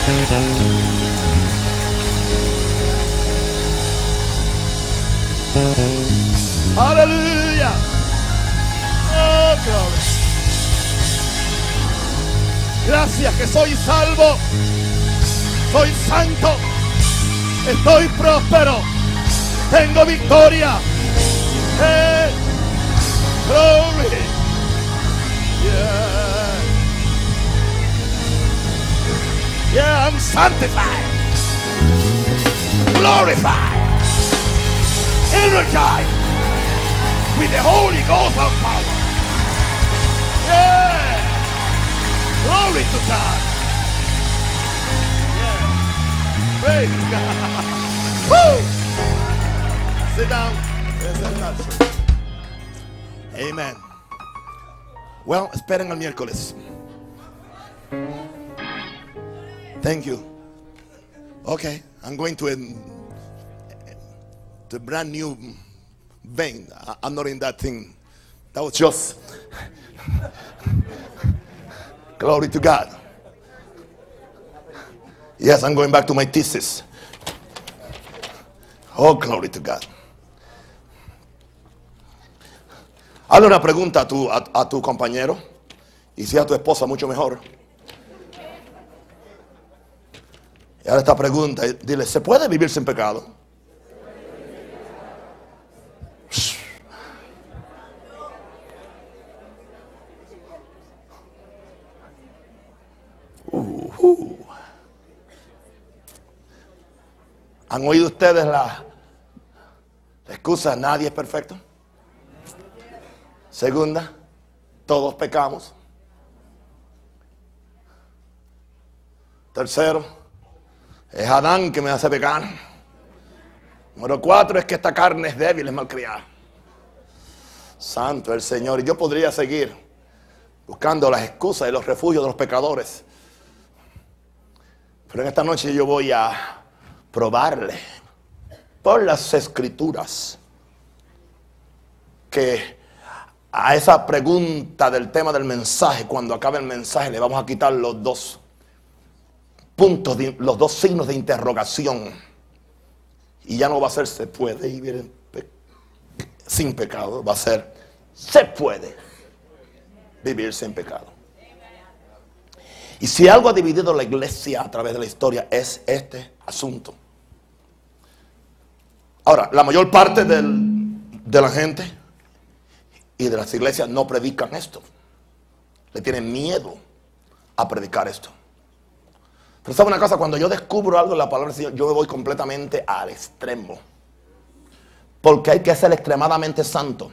Aleluya. Oh, gloria. Gracias que soy salvo. Soy santo. Estoy próspero. Tengo victoria. Glory. Yeah. Yeah, I'm sanctified. Glorified. Energized with the Holy Ghost of power. Yeah. Glory to God. Yeah. Praise God. Woo. Sit down. Amen. Well, esperen el miércoles. Thank you. Okay, I'm going to a brand new vein. I'm not in that thing. That was just glory to God. Yes, I'm going back to my thesis. Oh, glory to God. Hazle una pregunta a tu compañero, y si a tu esposa mucho mejor. Y ahora esta pregunta, dile, ¿se puede vivir sin pecado? ¿Han oído ustedes la excusa, nadie es perfecto? Segunda, todos pecamos. Tercero, es Adán que me hace pecar. Número 4 es que esta carne es débil, es malcriada. Santo el Señor. Y yo podría seguir buscando las excusas y los refugios de los pecadores. Pero en esta noche yo voy a probarle por las Escrituras que a esa pregunta del tema del mensaje, cuando acabe el mensaje, le vamos a quitar los dos puntos, los dos signos de interrogación. Y ya no va a ser se puede vivir sin pecado, va a ser se puede vivir sin pecado. Y si algo ha dividido la iglesia a través de la historia es este asunto. Ahora, la mayor parte de la gente y de las iglesias no predican esto. Le tienen miedo a predicar esto. Pero sabe una cosa, cuando yo descubro algo en la palabra del Señor, yo me voy completamente al extremo. Porque hay que ser extremadamente santo.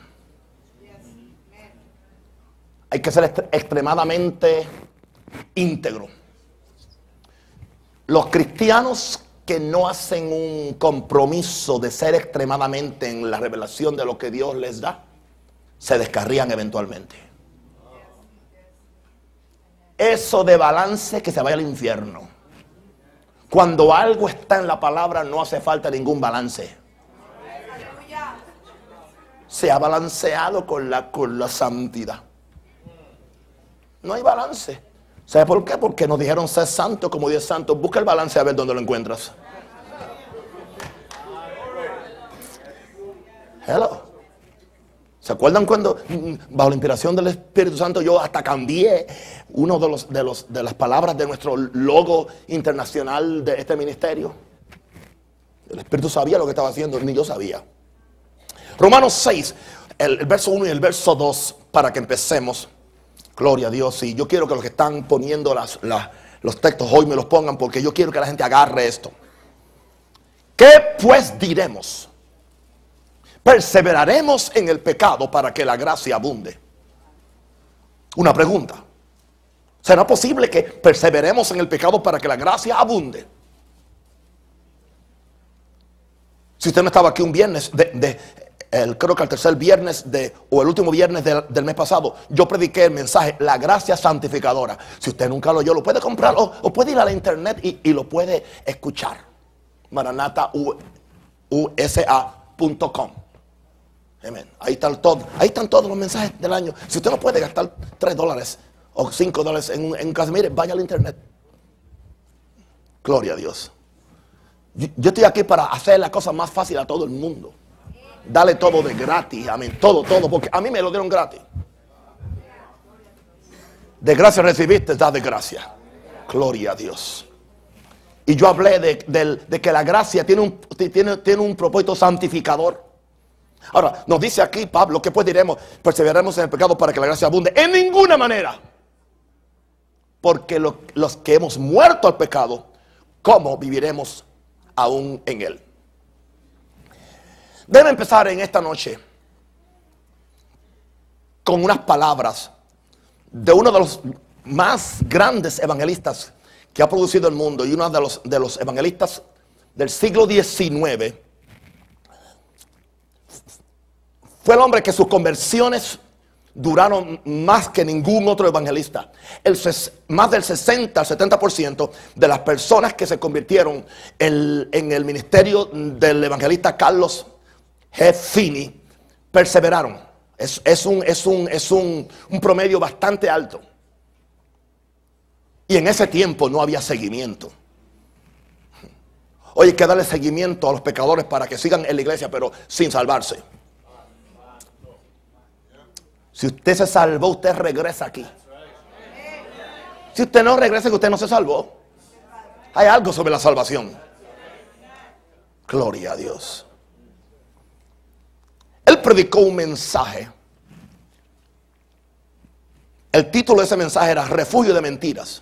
Hay que ser extremadamente íntegro. Los cristianos que no hacen un compromiso de ser extremadamente en la revelación de lo que Dios les da, se descarrían eventualmente. Eso de balance, que se vaya al infierno. Cuando algo está en la palabra no hace falta ningún balance. Se ha balanceado con la santidad. No hay balance. ¿Sabe por qué? Porque nos dijeron ser santos como Dios es santo. Busca el balance a ver dónde lo encuentras. Hello. ¿Se acuerdan cuando bajo la inspiración del Espíritu Santo yo hasta cambié uno de las palabras de nuestro logo internacional de este ministerio? El Espíritu sabía lo que estaba haciendo, ni yo sabía. Romanos 6, el verso 1 y el verso 2, para que empecemos. Gloria a Dios. Y yo quiero que los que están poniendo los textos hoy me los pongan, porque yo quiero que la gente agarre esto. ¿Qué pues diremos? ¿Perseveraremos en el pecado para que la gracia abunde? Una pregunta. ¿Será posible que perseveremos en el pecado para que la gracia abunde? Si usted no estaba aquí un viernes, creo que el tercer viernes o el último viernes del mes pasado, yo prediqué el mensaje, la gracia santificadora. Si usted nunca lo oyó, lo puede comprar o puede ir a la internet y lo puede escuchar. MaranathaUSA.com. Amén. Ahí están todos los mensajes del año. Si usted no puede gastar $3 o $5 en un caso, mire, vaya a la internet. Gloria a Dios. Yo estoy aquí para hacer la cosa más fácil a todo el mundo. Dale todo de gratis, amén. Todo, porque a mí me lo dieron gratis. De gracia recibiste, da de gracia. Gloria a Dios. Y yo hablé de que la gracia tiene un propósito santificador. Ahora, nos dice aquí Pablo que pues diremos, perseveraremos en el pecado para que la gracia abunde. En ninguna manera. Porque los que hemos muerto al pecado, ¿cómo viviremos aún en él? Debe empezar en esta noche con unas palabras de uno de los más grandes evangelistas que ha producido el mundo y uno de los evangelistas del siglo XIX. Fue el hombre que sus conversiones duraron más que ningún otro evangelista. Más del 60 al 70% de las personas que se convirtieron en el ministerio del evangelista Carlos G. Finney perseveraron. Es un promedio bastante alto. Y en ese tiempo no había seguimiento. Hoy hay que darle seguimiento a los pecadores para que sigan en la iglesia, pero sin salvarse. Si usted se salvó, usted regresa aquí. Si usted no regresa, que usted no se salvó. Hay algo sobre la salvación. Gloria a Dios. Él predicó un mensaje. El título de ese mensaje era Refugio de Mentiras.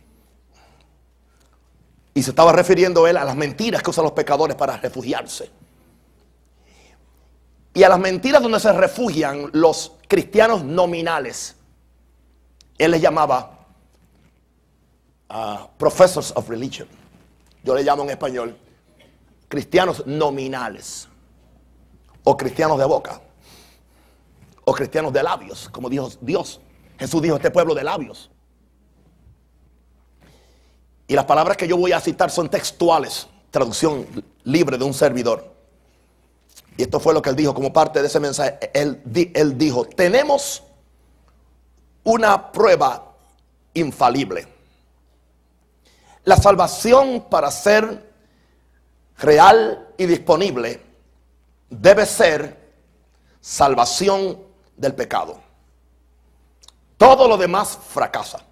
Y se estaba refiriendo él a las mentiras que usan los pecadores para refugiarse. Y a las mentiras donde se refugian los cristianos nominales. Él les llamaba professors of religion. Yo le llamo en español cristianos nominales. O cristianos de boca. O cristianos de labios, como dijo Dios. Jesús dijo, este pueblo de labios. Y las palabras que yo voy a citar son textuales. Traducción libre de un servidor. Y esto fue lo que él dijo como parte de ese mensaje. Él dijo, tenemos una prueba infalible. La salvación, para ser real y disponible, debe ser salvación del pecado. Todo lo demás fracasa.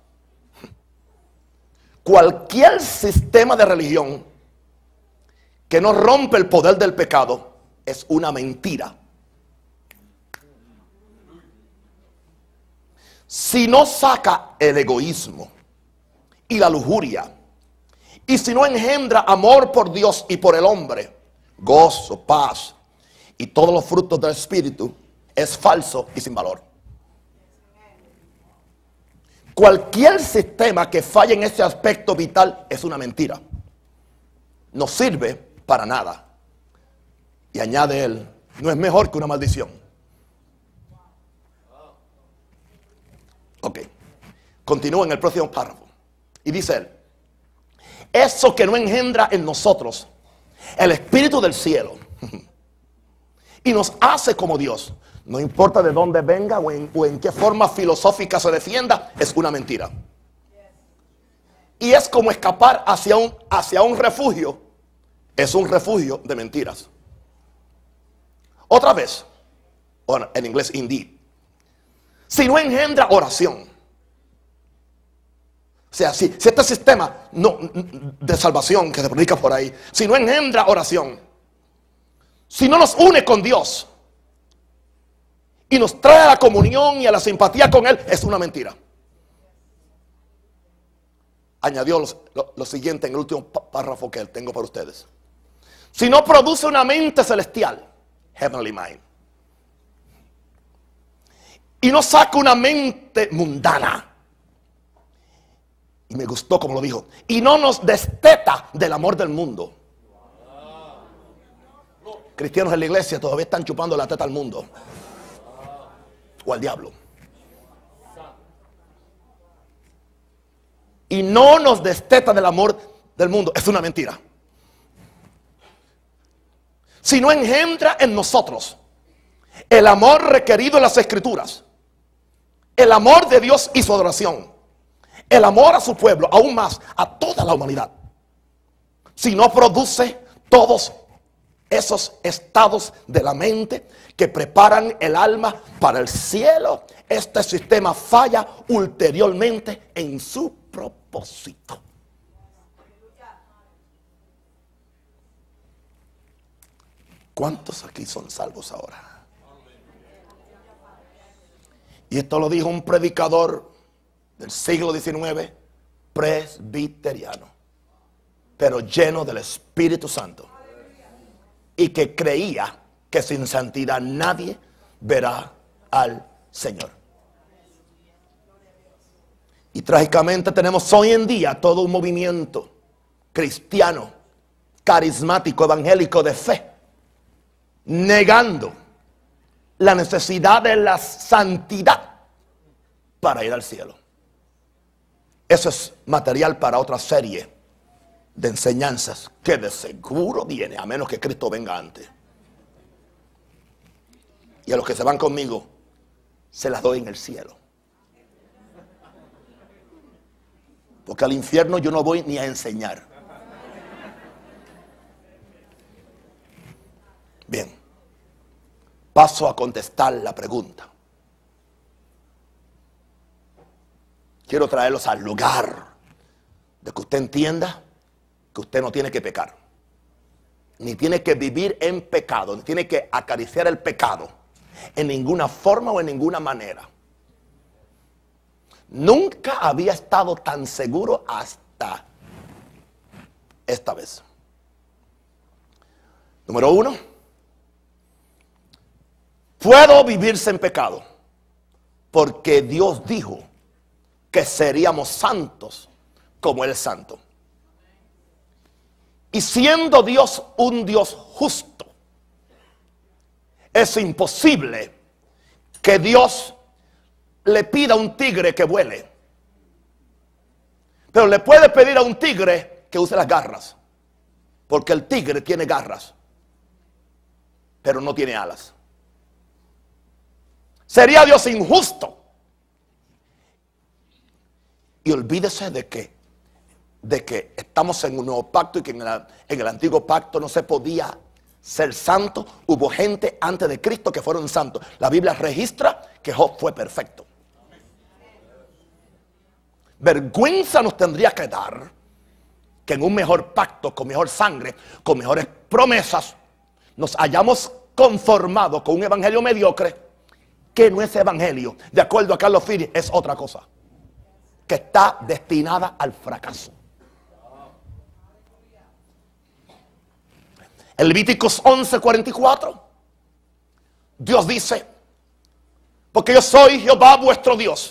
Cualquier sistema de religión que no rompe el poder del pecado es una mentira. Si no saca el egoísmo y la lujuria, y si no engendra amor por Dios y por el hombre, gozo, paz y todos los frutos del Espíritu, es falso y sin valor. Cualquier sistema que falle en ese aspecto vital es una mentira. No sirve para nada. Y añade él, no es mejor que una maldición. Ok. Continúa en el próximo párrafo. Y dice él, eso que no engendra en nosotros el Espíritu del cielo y nos hace como Dios, no importa de dónde venga o en qué forma filosófica se defienda, es una mentira. Y es como escapar hacia un refugio. Es un refugio de mentiras. Otra vez, bueno, en inglés indeed. Si no engendra oración. O sea, si este sistema de salvación que se predica por ahí, si no engendra oración, si no nos une con Dios y nos trae a la comunión y a la simpatía con Él, es una mentira. Añadió lo siguiente en el último párrafo que tengo para ustedes. Si no produce una mente celestial, heavenly mind, y no saca una mente mundana, y me gustó como lo dijo, y no nos desteta del amor del mundo. Cristianos en la iglesia todavía están chupando la teta al mundo o al diablo. Y no nos desteta del amor del mundo. Es una mentira. Si no engendra en nosotros el amor requerido en las Escrituras, el amor de Dios y su adoración, el amor a su pueblo, aún más a toda la humanidad, si no produce todos esos estados de la mente que preparan el alma para el cielo, este sistema falla ulteriormente en su propósito. ¿Cuántos aquí son salvos ahora? Y esto lo dijo un predicador del siglo XIX, presbiteriano, pero lleno del Espíritu Santo, y que creía que sin santidad nadie verá al Señor. Y trágicamente tenemos hoy en día todo un movimiento cristiano, carismático, evangélico de fe, negando la necesidad de la santidad para ir al cielo. Eso es material para otra serie de enseñanzas que de seguro viene, a menos que Cristo venga antes. Y a los que se van conmigo, se las doy en el cielo. Porque al infierno yo no voy ni a enseñar. Bien, paso a contestar la pregunta. Quiero traerlos al lugar de que usted entienda que usted no tiene que pecar, ni tiene que vivir en pecado, ni tiene que acariciar el pecado en ninguna forma o en ninguna manera. Nunca había estado tan seguro hasta esta vez. Número uno, puedo vivirse en pecado porque Dios dijo que seríamos santos como Él es santo. Y siendo Dios un Dios justo, es imposible que Dios le pida a un tigre que vuele, pero le puede pedir a un tigre que use las garras, porque el tigre tiene garras, pero no tiene alas. Sería Dios injusto. Y olvídese de que estamos en un nuevo pacto y que en el antiguo pacto no se podía ser santo. Hubo gente antes de Cristo que fueron santos. La Biblia registra que Job fue perfecto. Vergüenza nos tendría que dar que en un mejor pacto, con mejor sangre, con mejores promesas, nos hayamos conformado con un evangelio mediocre, que no es evangelio. De acuerdo a Carlos Firi, es otra cosa, que está destinada al fracaso. En Levíticos 11:44, Dios dice: porque yo soy Jehová vuestro Dios,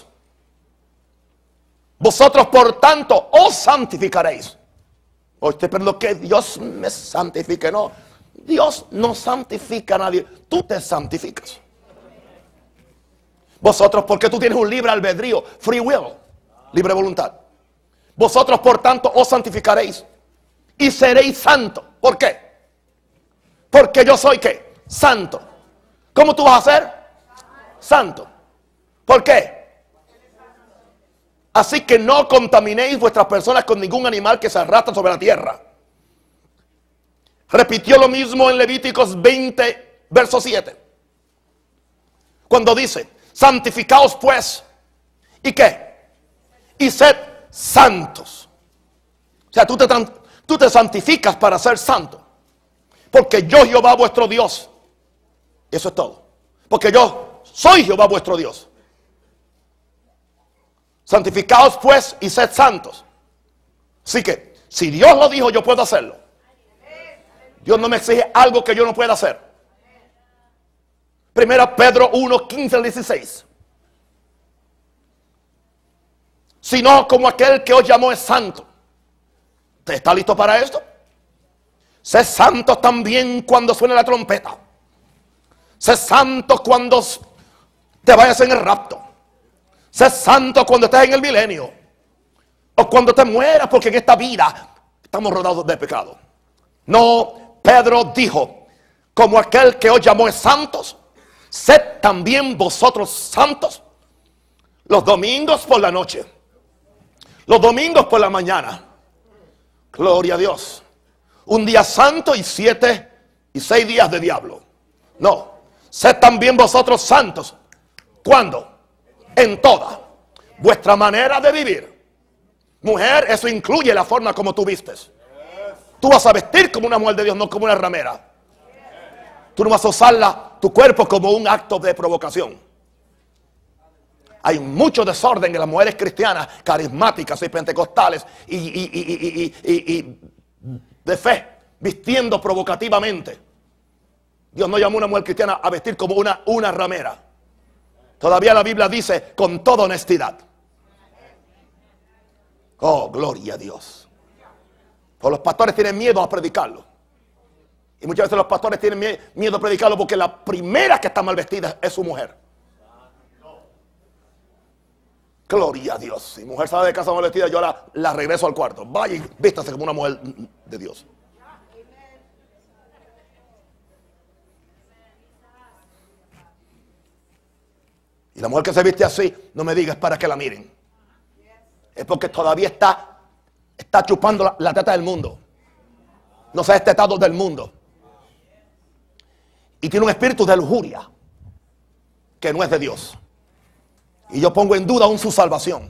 vosotros por tanto os santificaréis. Oye, pero lo que Dios me santifique, no, Dios no santifica a nadie, tú te santificas. Vosotros, porque tú tienes un libre albedrío, free will, libre voluntad. Vosotros por tanto os santificaréis y seréis santos. ¿Por qué? Porque yo soy ¿qué? Santo. ¿Cómo tú vas a ser? Santo. ¿Por qué? Así que no contaminéis vuestras personas con ningún animal que se arrastra sobre la tierra. Repitió lo mismo en Levíticos 20, verso 7. Cuando dice: santificaos pues, ¿y qué? Y sed santos. O sea, tú te santificas para ser santo. Porque yo, Jehová vuestro Dios. Eso es todo. Porque yo soy Jehová vuestro Dios. Santificaos pues y sed santos. Así que, si Dios lo dijo, yo puedo hacerlo. Dios no me exige algo que yo no pueda hacer. Primera Pedro 1, 15 al 16. Sino como aquel que os llamó es santo. ¿Usted está listo para esto? Sé santos también cuando suene la trompeta. Sé santo cuando te vayas en el rapto. Sé santo cuando estés en el milenio. O cuando te mueras, porque en esta vida estamos rodeados de pecado. No, Pedro dijo: como aquel que os llamó es santos, sed también vosotros santos. Los domingos por la noche, los domingos por la mañana. Gloria a Dios. un día santo y 7 y 6 días de diablo. No, sed también vosotros santos. ¿Cuándo? En toda vuestra manera de vivir. Mujer, eso incluye la forma como tú vistes. Tú vas a vestir como una mujer de Dios, no como una ramera. Tú no vas a usar tu cuerpo como un acto de provocación. Hay mucho desorden en las mujeres cristianas, carismáticas y pentecostales y de fe, vistiendo provocativamente. Dios no llamó a una mujer cristiana a vestir como una ramera. Todavía la Biblia dice con toda honestidad. Oh, gloria a Dios. Pues los pastores tienen miedo a predicarlo. Y muchas veces los pastores tienen miedo a predicarlo porque la primera que está mal vestida es su mujer. Gloria a Dios. Si mujer sale de casa mal vestida, yo la regreso al cuarto. Vaya y vístase como una mujer de Dios. Y la mujer que se viste así, no me digas para que la miren. Es porque todavía está chupando la teta del mundo. No se ha destetado del mundo. Y tiene un espíritu de lujuria que no es de Dios. Y yo pongo en duda aún su salvación.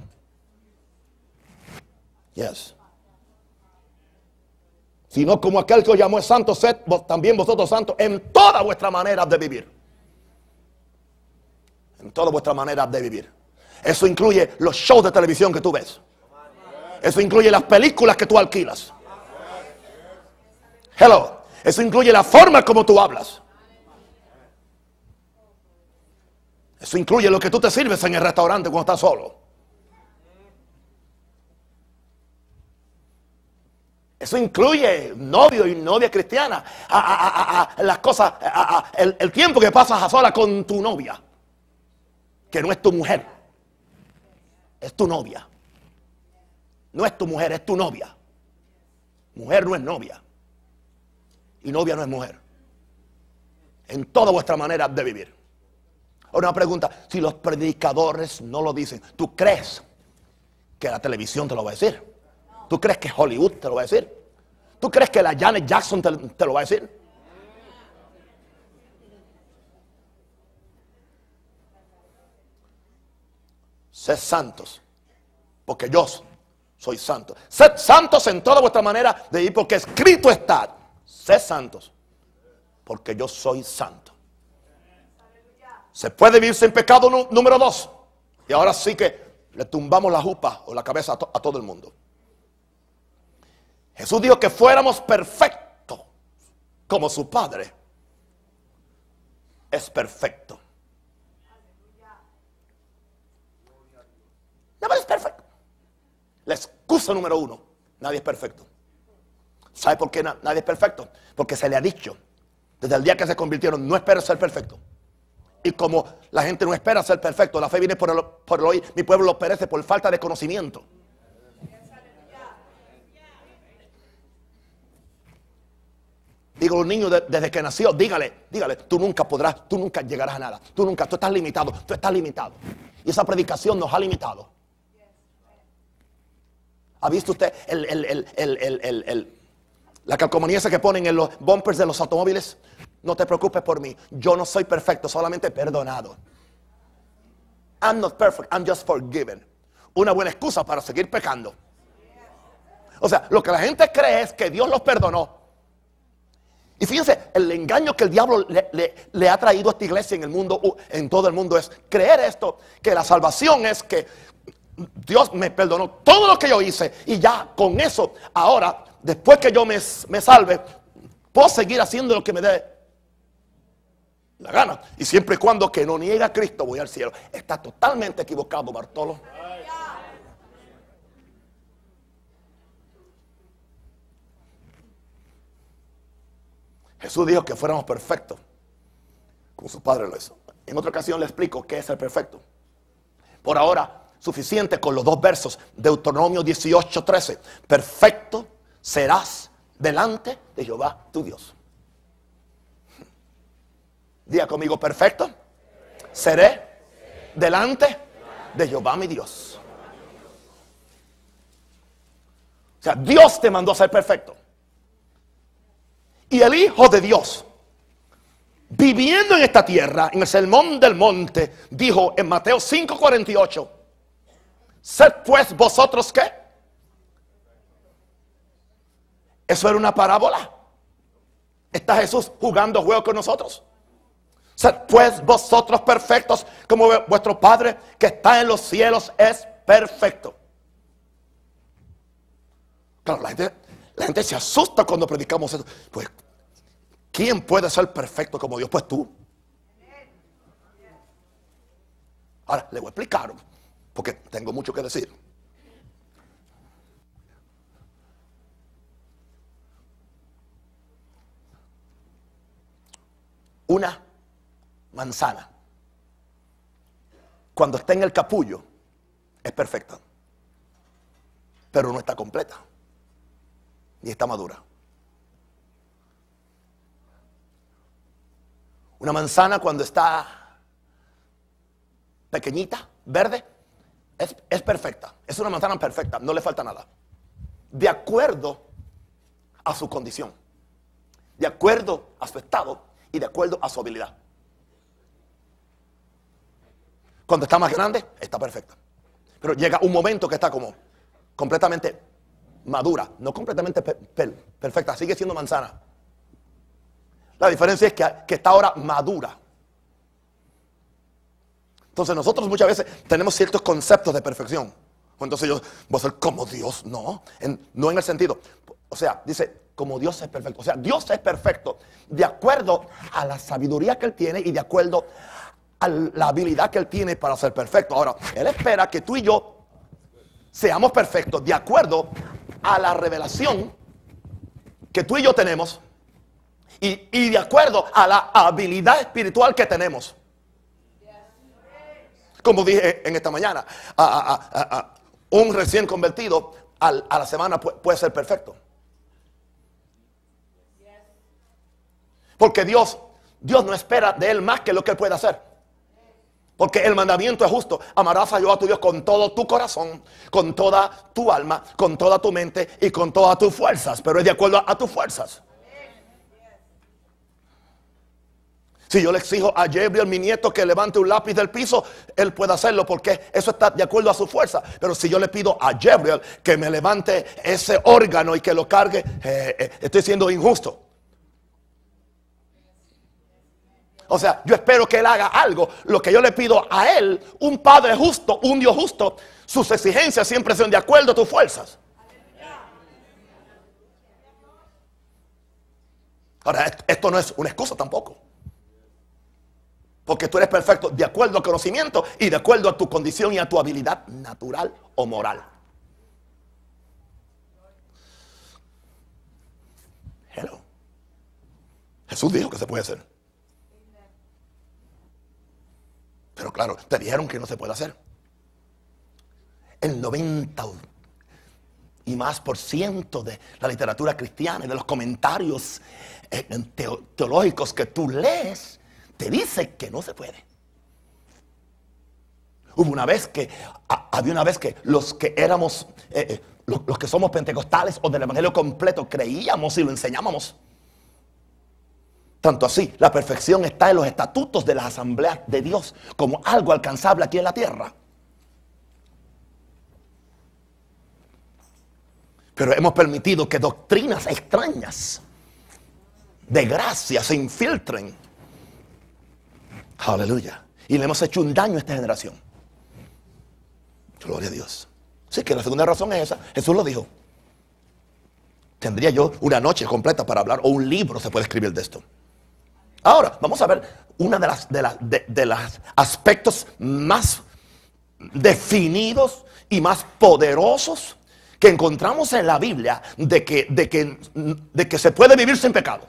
Yes. Sino como aquel que os llamó es santo, sed también vosotros santos en toda vuestra manera de vivir. En toda vuestra manera de vivir. Eso incluye los shows de televisión que tú ves. Eso incluye las películas que tú alquilas. Hello. Eso incluye la forma como tú hablas. Eso incluye lo que tú te sirves en el restaurante cuando estás solo. Eso incluye novio y novia cristiana. Las cosas, el tiempo que pasas a sola con tu novia. Que no es tu mujer. Es tu novia. No es tu mujer, es tu novia. Mujer no es novia. Y novia no es mujer. En toda vuestra manera de vivir. Ahora una pregunta, si los predicadores no lo dicen, ¿tú crees que la televisión te lo va a decir? ¿Tú crees que Hollywood te lo va a decir? ¿Tú crees que la Janet Jackson te lo va a decir? Sed santos, porque yo soy santo. Sed santos en toda vuestra manera de vivir, porque escrito está. Sed santos, porque yo soy santo. Se puede vivir sin pecado, número 2. Y ahora sí que le tumbamos la jupa o la cabeza a todo el mundo. Jesús dijo que fuéramos perfectos como su Padre es perfecto. Nadie es perfecto. La excusa número 1, nadie es perfecto. ¿Sabe por qué nadie es perfecto? Porque se le ha dicho desde el día que se convirtieron, no esperes ser perfecto. Y como la gente no espera ser perfecto, la fe viene por el oír. Mi pueblo perece por falta de conocimiento. Digo a los niños desde que nació, dígale, tú nunca llegarás a nada. Tú estás limitado. Y esa predicación nos ha limitado. ¿Ha visto usted la calcomanía esa que ponen en los bumpers de los automóviles? No te preocupes por mí. Yo no soy perfecto, solamente perdonado. I'm not perfect, I'm just forgiven. Una buena excusa para seguir pecando. O sea, lo que la gente cree es que Dios los perdonó. Y fíjense, el engaño que el diablo le ha traído a esta iglesia en el mundo, en todo el mundo, es creer esto, que la salvación es que Dios me perdonó todo lo que yo hice y ya con eso, ahora, después que yo me salve, puedo seguir haciendo lo que me dé la gana. Y siempre y cuando que no niegue a Cristo voy al cielo. Está totalmente equivocado, Bartolo. Jesús dijo que fuéramos perfectos, como su Padre lo hizo. En otra ocasión le explico qué es el perfecto. Por ahora, suficiente con los 2 versos. Deuteronomio 18:13. Perfecto serás delante de Jehová tu Dios. Diga conmigo, perfecto seré delante de Jehová mi Dios. O sea, Dios te mandó a ser perfecto. Y el Hijo de Dios, viviendo en esta tierra, en el sermón del monte, dijo en Mateo 5:48, sed pues vosotros ¿qué? Eso era una parábola. Está Jesús jugando juego con nosotros. Sed pues vosotros perfectos, como vuestro Padre que está en los cielos es perfecto. Claro, la gente se asusta cuando predicamos eso. Pues, ¿quién puede ser perfecto como Dios? Pues tú. Ahora, le voy a explicar, porque tengo mucho que decir. Una manzana, cuando está en el capullo, es perfecta, pero no está completa, ni está madura. Una manzana cuando está pequeñita, verde, es perfecta. Es una manzana perfecta, no le falta nada. De acuerdo a su condición, de acuerdo a su estado y de acuerdo a su habilidad. Cuando está más grande, está perfecta. Pero llega un momento que está como completamente madura, no completamente perfecta, sigue siendo manzana. La diferencia es que está ahora madura. Entonces nosotros muchas veces tenemos ciertos conceptos de perfección. Entonces yo voy a ser como Dios. No, no en el sentido. O sea, dice, como Dios es perfecto. O sea, Dios es perfecto de acuerdo a la sabiduría que Él tiene y de acuerdo a la habilidad que Él tiene para ser perfecto. Ahora, Él espera que tú y yo seamos perfectos de acuerdo a la revelación que tú y yo tenemos y de acuerdo a la habilidad espiritual que tenemos. Como dije en esta mañana, un recién convertido a la semana puede ser perfecto. Porque Dios no espera de él más que lo que él puede hacer. Porque el mandamiento es justo. Amarás a Jehová a tu Dios con todo tu corazón, con toda tu alma, con toda tu mente y con todas tus fuerzas. Pero es de acuerdo a tus fuerzas. Si yo le exijo a Gabriel, mi nieto, que levante un lápiz del piso, él puede hacerlo porque eso está de acuerdo a su fuerza. Pero si yo le pido a Gabriel que me levante ese órgano y que lo cargue, estoy siendo injusto. O sea, yo espero que él haga algo. Lo que yo le pido a él, un Padre justo, un Dios justo, sus exigencias siempre son de acuerdo a tus fuerzas. Ahora, esto no es una excusa tampoco. Porque tú eres perfecto de acuerdo al conocimiento y de acuerdo a tu condición y a tu habilidad natural o moral. Hello. Jesús dijo que se puede hacer. Pero claro, te dijeron que no se puede hacer. El 90 y más % de la literatura cristiana y de los comentarios teológicos que tú lees, te dice que no se puede. Había una vez que los que éramos, los que somos pentecostales o del evangelio completo, creíamos y lo enseñábamos. Tanto así, la perfección está en los estatutos de las asambleas de Dios como algo alcanzable aquí en la tierra. Pero hemos permitido que doctrinas extrañas de gracia se infiltren. Aleluya. Y le hemos hecho un daño a esta generación. Gloria a Dios. Sí, que la segunda razón es esa. Jesús lo dijo. Tendría yo una noche completa para hablar, o un libro se puede escribir de esto. Ahora, vamos a ver una de las aspectos más definidos y más poderosos que encontramos en la Biblia de que se puede vivir sin pecado.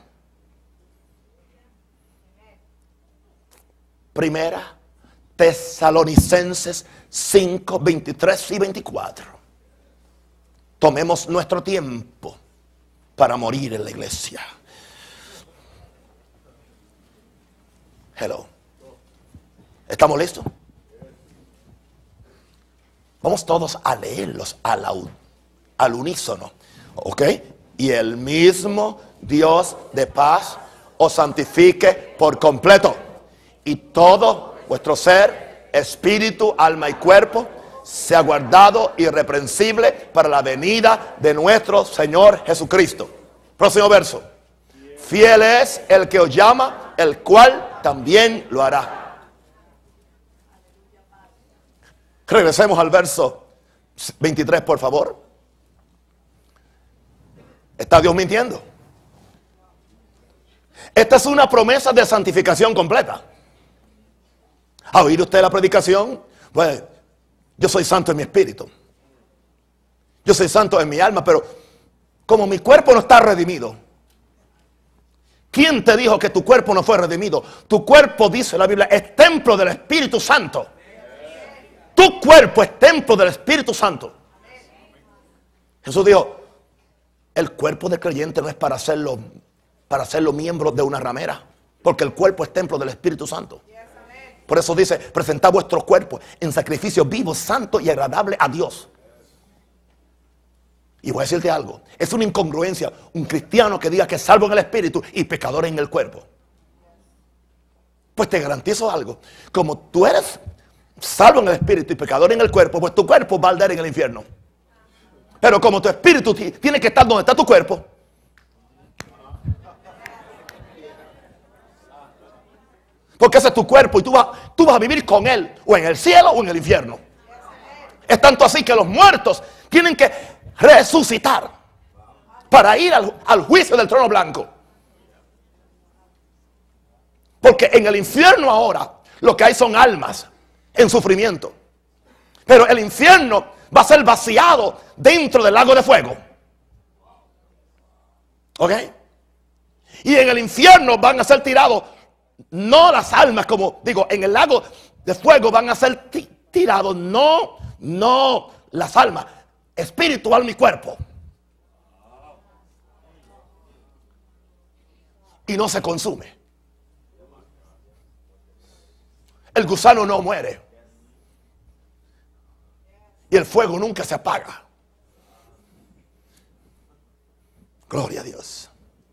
Primera Tesalonicenses 5, 23 y 24. Tomemos nuestro tiempo para morir en la iglesia. Hello. ¿Estamos listos? Vamos todos a leerlos al unísono. ¿Ok? Y el mismo Dios de paz os santifique por completo. Y todo vuestro ser, espíritu, alma y cuerpo sea guardado irreprensible para la venida de nuestro Señor Jesucristo. Próximo verso. Fiel es el que os llama, el cual también lo hará. Regresemos al verso 23, por favor. ¿Está Dios mintiendo? Esta es una promesa de santificación completa. ¿Ha oído usted la predicación? Pues yo soy santo en mi espíritu. Yo soy santo en mi alma, pero como mi cuerpo no está redimido. ¿Quién te dijo que tu cuerpo no fue redimido? Tu cuerpo, dice la Biblia, es templo del Espíritu Santo. Tu cuerpo es templo del Espíritu Santo. Jesús dijo, el cuerpo del creyente no es para hacerlo miembro de una ramera, porque el cuerpo es templo del Espíritu Santo. Por eso dice, presentad vuestros cuerpos en sacrificio vivo, santo y agradable a Dios. Y voy a decirte algo, es una incongruencia un cristiano que diga que es salvo en el espíritu y pecador en el cuerpo. Pues te garantizo algo, como tú eres salvo en el espíritu y pecador en el cuerpo, pues tu cuerpo va a arder en el infierno. Pero como tu espíritu tiene que estar donde está tu cuerpo, porque ese es tu cuerpo y tú vas a vivir con él, o en el cielo o en el infierno. Es tanto así que los muertos tienen que resucitar para ir al juicio del trono blanco. Porque en el infierno ahora lo que hay son almas en sufrimiento. Pero el infierno va a ser vaciado dentro del lago de fuego. ¿Ok? Y en el infierno van a ser tirados, no las almas, como digo, en el lago de fuego van a ser tirados, no las almas, espíritu, alma y cuerpo. Y no se consume. El gusano no muere. Y el fuego nunca se apaga. Gloria a Dios.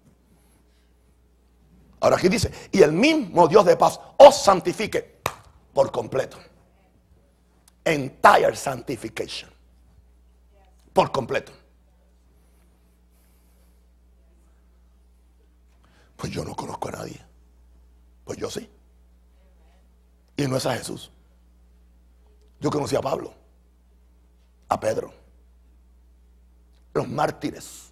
Ahora aquí dice, y el mismo Dios de paz os santifique por completo. Entire sanctification. Por completo. Pues yo no conozco a nadie. Pues yo sí. Y no es a Jesús. Yo conocí a Pablo, a Pedro, los mártires.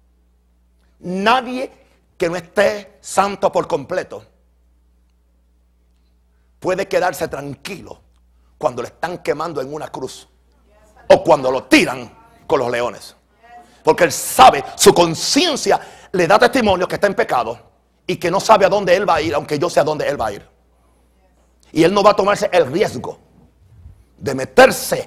Nadie que no esté santo por completo puede quedarse tranquilo cuando le están quemando en una cruz o cuando lo tiran con los leones, porque él sabe, su conciencia le da testimonio que está en pecado y que no sabe a dónde él va a ir, aunque yo sé a dónde él va a ir. Y él no va a tomarse el riesgo de meterse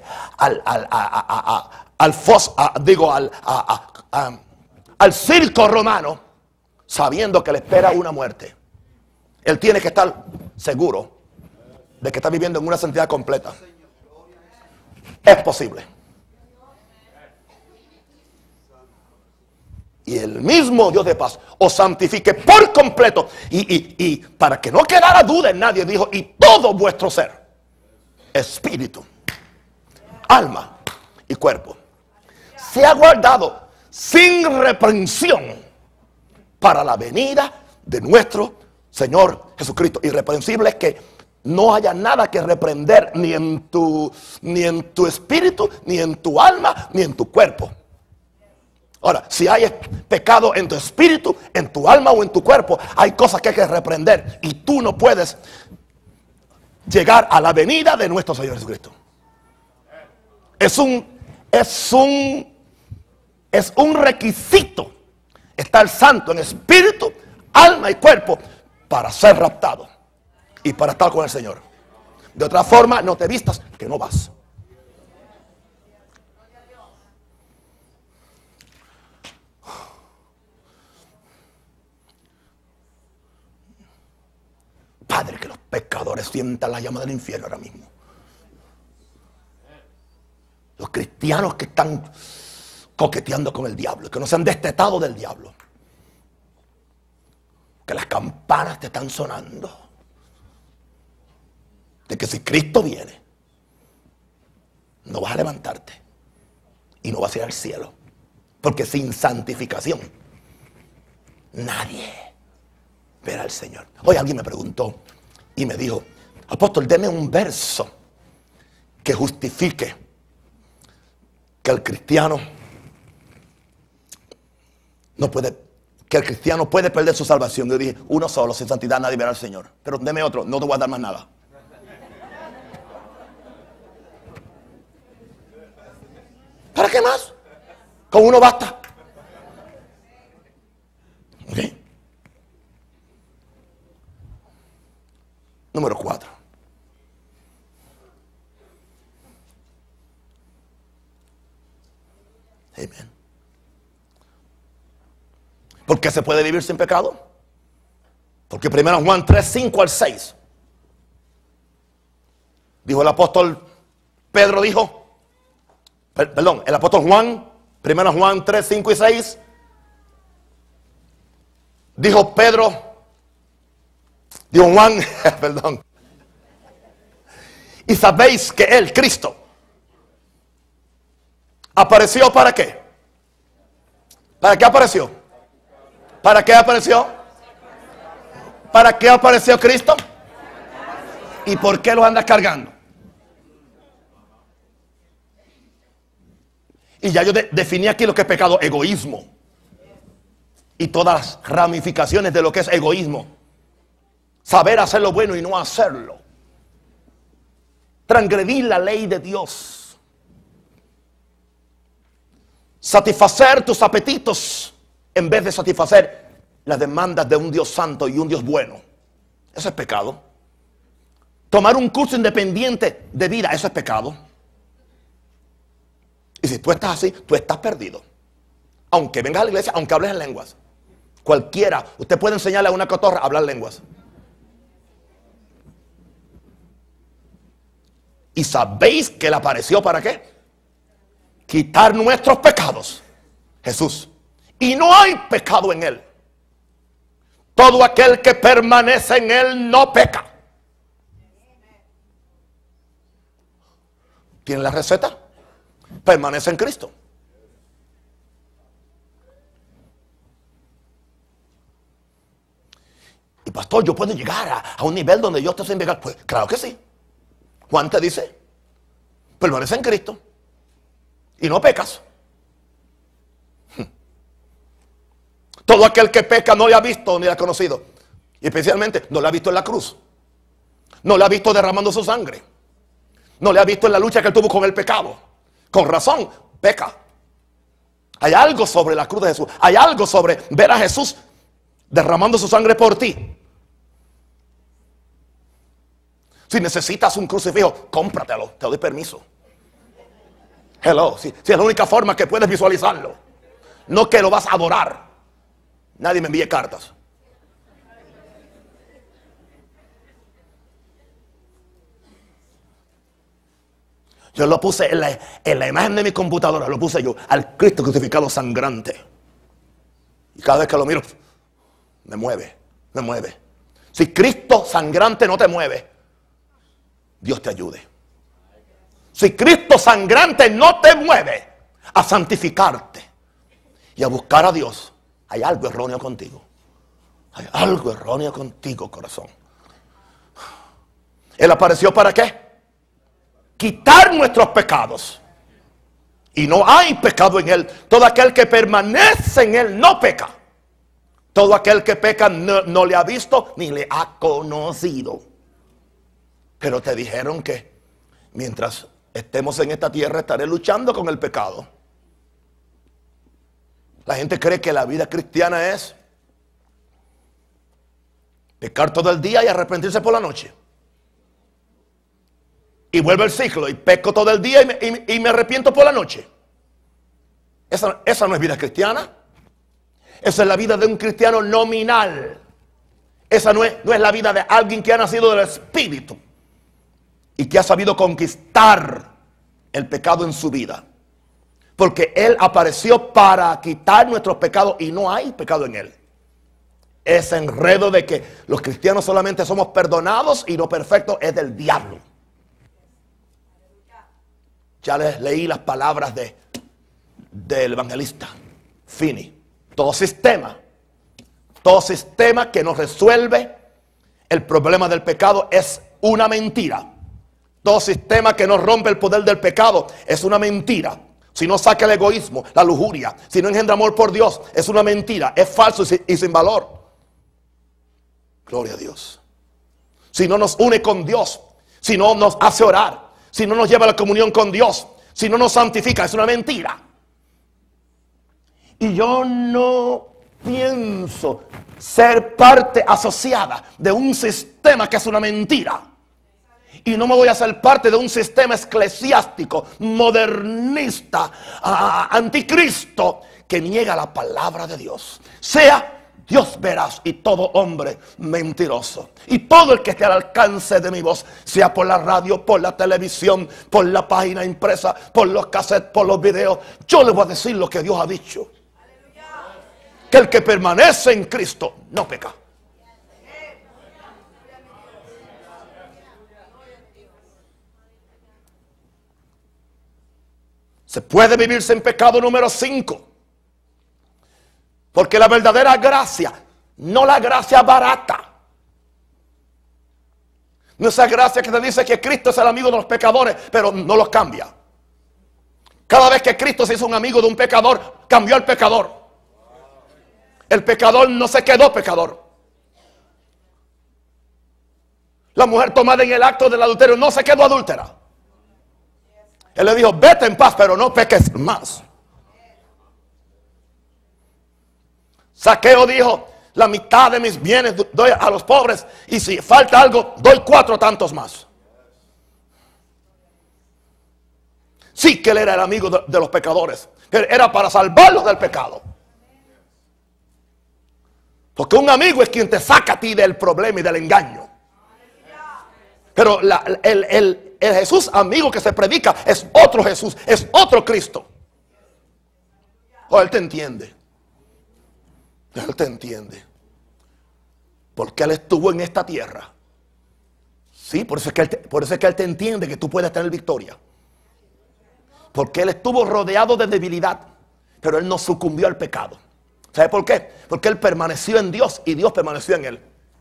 al circo romano sabiendo que le espera una muerte. Él tiene que estar seguro de que está viviendo en una santidad completa. Es posible. Y el mismo Dios de paz os santifique por completo. Y para que no quedara duda en nadie, dijo, y todo vuestro ser, espíritu, alma y cuerpo, sea guardado sin reprensión para la venida de nuestro Señor Jesucristo. Irreprensible es que no haya nada que reprender ni en tu espíritu, ni en tu alma, ni en tu cuerpo. Ahora, si hay pecado en tu espíritu, en tu alma o en tu cuerpo, hay cosas que hay que reprender. Y tú no puedes llegar a la venida de nuestro Señor Jesucristo. Es un requisito estar santo en espíritu, alma y cuerpo para ser raptado y para estar con el Señor. De otra forma, no te vistas que no vas. Padre, que los pecadores sientan la llama del infierno ahora mismo. Los cristianos que están coqueteando con el diablo, que no se han destetado del diablo. Que las campanas te están sonando. De que si Cristo viene, no vas a levantarte y no vas a ir al cielo. Porque sin santificación nadie verá al Señor. Hoy alguien me preguntó y me dijo: apóstol, deme un verso que justifique que el cristiano no puede, que el cristiano puede perder su salvación. Yo dije: uno solo, sin santidad nadie verá al Señor. Pero deme otro, no te voy a dar más nada. ¿Para qué más? Con uno basta. ¿Ok? Número 4. Amén. ¿Por qué se puede vivir sin pecado? Porque 1 Juan 3, 5 al 6. Dijo el apóstol Pedro, dijo, perdón, el apóstol Juan, 1 Juan 3, 5 y 6. Dijo Pedro, dijo Juan, perdón. Y sabéis que Él, Cristo, apareció ¿para qué? ¿Para qué apareció? ¿Para qué apareció? ¿Para qué apareció Cristo? ¿Y por qué los andas cargando? Y ya yo definí aquí lo que es pecado: egoísmo. Y todas las ramificaciones de lo que es egoísmo. Saber hacer lo bueno y no hacerlo. Transgredir la ley de Dios. Satisfacer tus apetitos en vez de satisfacer las demandas de un Dios santo y un Dios bueno. Eso es pecado. Tomar un curso independiente de vida, eso es pecado. Y si tú estás así, tú estás perdido. Aunque vengas a la iglesia, aunque hables en lenguas. Cualquiera, usted puede enseñarle a una cotorra a hablar lenguas. ¿Y sabéis que Él apareció para qué? Quitar nuestros pecados. Jesús. Y no hay pecado en Él. Todo aquel que permanece en Él no peca. ¿Tiene la receta? Permanece en Cristo. Y pastor, ¿yo puedo llegar a un nivel donde yo esté sin pecar? Pues claro que sí. Juan te dice: permanece en Cristo y no pecas. Todo aquel que peca no le ha visto ni le ha conocido. Y especialmente no le ha visto en la cruz. No le ha visto derramando su sangre. No le ha visto en la lucha que él tuvo con el pecado. Con razón, peca. Hay algo sobre la cruz de Jesús. Hay algo sobre ver a Jesús derramando su sangre por ti. Si necesitas un crucifijo, cómpratelo, te doy permiso. Hello, si es la única forma que puedes visualizarlo. No que lo vas a adorar. Nadie me envíe cartas. Yo lo puse en la imagen de mi computadora, lo puse yo, al Cristo crucificado sangrante. Y cada vez que lo miro, me mueve, me mueve. Si Cristo sangrante no te mueve, Dios te ayude. Si Cristo sangrante no te mueve a santificarte y a buscar a Dios, hay algo erróneo contigo. Hay algo erróneo contigo, corazón. Él apareció ¿para qué? Quitar nuestros pecados. Y no hay pecado en Él. Todo aquel que permanece en Él no peca. Todo aquel que peca no le ha visto ni le ha conocido. Pero te dijeron que mientras estemos en esta tierra estaré luchando con el pecado. La gente cree que la vida cristiana es pecar todo el día y arrepentirse por la noche. Y vuelve el ciclo y peco todo el día y me arrepiento por la noche. Esa no es vida cristiana. Esa es la vida de un cristiano nominal. Esa no es la vida de alguien que ha nacido del Espíritu y que ha sabido conquistar el pecado en su vida. Porque Él apareció para quitar nuestros pecados y no hay pecado en Él. Ese enredo de que los cristianos solamente somos perdonados y no perfectos es del diablo. Ya les leí las palabras del evangelista Finney. Todo sistema que nos resuelve el problema del pecado es una mentira. Todo sistema que nos rompe el poder del pecado es una mentira. Si no saca el egoísmo, la lujuria, si no engendra amor por Dios, es una mentira, es falso y sin valor. Gloria a Dios. Si no nos une con Dios, si no nos hace orar, si no nos lleva a la comunión con Dios, si no nos santifica, es una mentira. Y yo no pienso ser parte asociada de un sistema que es una mentira. Y no me voy a hacer parte de un sistema eclesiástico, modernista, anticristo, que niega la palabra de Dios. Sea Dios veraz y todo hombre mentiroso. Y todo el que esté al alcance de mi voz, sea por la radio, por la televisión, por la página impresa, por los cassettes, por los videos, yo le voy a decir lo que Dios ha dicho. Que el que permanece en Cristo no peca. Se puede vivirse en pecado número 5. Porque la verdadera gracia, no la gracia barata, no esa gracia que te dice que Cristo es el amigo de los pecadores, pero no los cambia. Cada vez que Cristo se hizo un amigo de un pecador, cambió al pecador. El pecador no se quedó pecador. La mujer tomada en el acto del adulterio no se quedó adúltera. Él le dijo, vete en paz, pero no peques más. Zaqueo dijo, la mitad de mis bienes doy a los pobres, y si falta algo, doy 4 tantos más. Sí que él era el amigo de los pecadores, pero era para salvarlos del pecado. Porque un amigo es quien te saca a ti del problema y del engaño. Pero el Jesús amigo que se predica es otro Jesús, es otro Cristo. Oh, Él te entiende. Él te entiende. Porque Él estuvo en esta tierra. Sí, por eso es que Él te entiende que tú puedes tener victoria. Porque Él estuvo rodeado de debilidad, pero Él no sucumbió al pecado. ¿Sabe por qué? Porque Él permaneció en Dios y Dios permaneció en Él.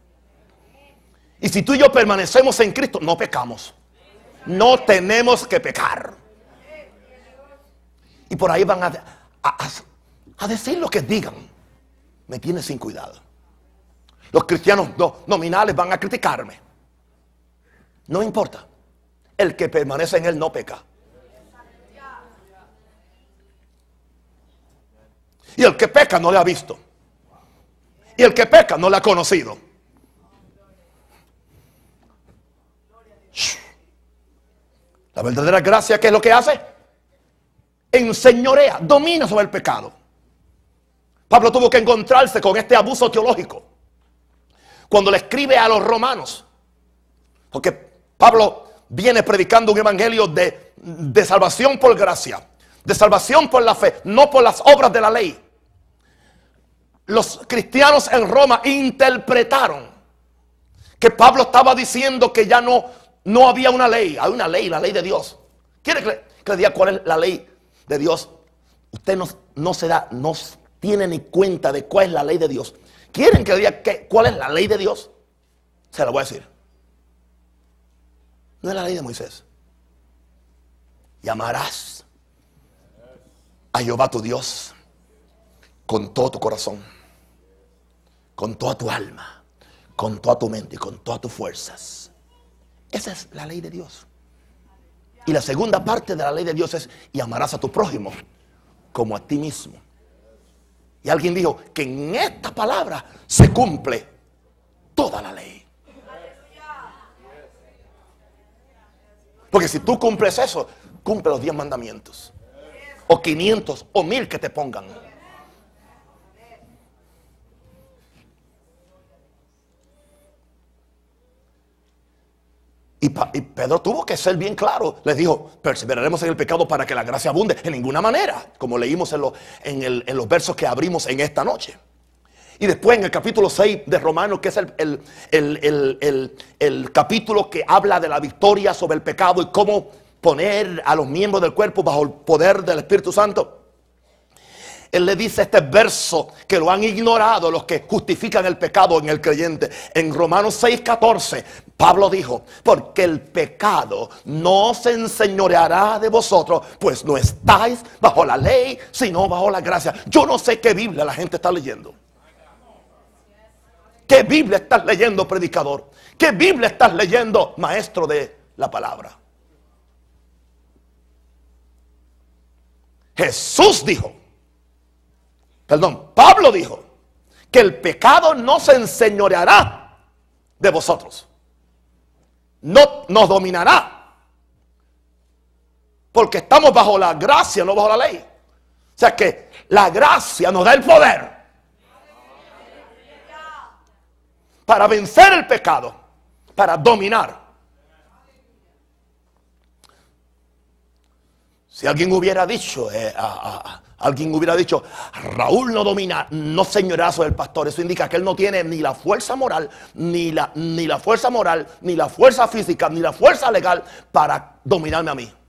Y si tú y yo permanecemos en Cristo, no pecamos. No tenemos que pecar. Y por ahí van a decir lo que digan. Me tiene sin cuidado. Los cristianos nominales van a criticarme. No importa. El que permanece en Él no peca. Y el que peca no le ha visto. Y el que peca no le ha conocido. La verdadera gracia, ¿qué es lo que hace? Enseñorea, domina sobre el pecado. Pablo tuvo que encontrarse con este abuso teológico cuando le escribe a los romanos. Porque Pablo viene predicando un evangelio de salvación por gracia, de salvación por la fe, no por las obras de la ley. Los cristianos en Roma interpretaron que Pablo estaba diciendo que ya no había una ley. Hay una ley, la ley de Dios. ¿Quiere que le diga cuál es la ley de Dios? Usted no tiene ni cuenta de cuál es la ley de Dios. ¿Quieren que le diga cuál es la ley de Dios? Se la voy a decir. No es la ley de Moisés. Y amarás a Jehová tu Dios con todo tu corazón, con toda tu alma, con toda tu mente y con todas tus fuerzas. Esa es la ley de Dios. Y la segunda parte de la ley de Dios es: y amarás a tu prójimo como a ti mismo. Y alguien dijo que en esta palabra se cumple toda la ley. Porque si tú cumples eso, cumple los 10 mandamientos. O 500 o 1000 que te pongan. Y Pedro tuvo que ser bien claro. Les dijo: perseveraremos en el pecado para que la gracia abunde. En ninguna manera, como leímos en los versos que abrimos en esta noche. Y después en el capítulo 6 de Romanos, que es el capítulo que habla de la victoria sobre el pecado y cómo poner a los miembros del cuerpo bajo el poder del Espíritu Santo. Él le dice este verso que lo han ignorado los que justifican el pecado en el creyente. En Romanos 6:14, Pablo dijo: porque el pecado no se enseñoreará de vosotros, pues no estáis bajo la ley, sino bajo la gracia. Yo no sé qué Biblia la gente está leyendo. ¿Qué Biblia estás leyendo, predicador? ¿Qué Biblia estás leyendo, maestro de la palabra? Jesús dijo, Pablo dijo que el pecado no se enseñoreará de vosotros. No nos dominará. Porque estamos bajo la gracia, no bajo la ley. O sea que la gracia nos da el poder para vencer el pecado, para dominar. Si alguien hubiera dicho, Raúl no domina, no señorea sobre el pastor, eso indica que él no tiene ni la fuerza moral, ni la fuerza moral, ni la fuerza física, ni la fuerza legal para dominarme a mí.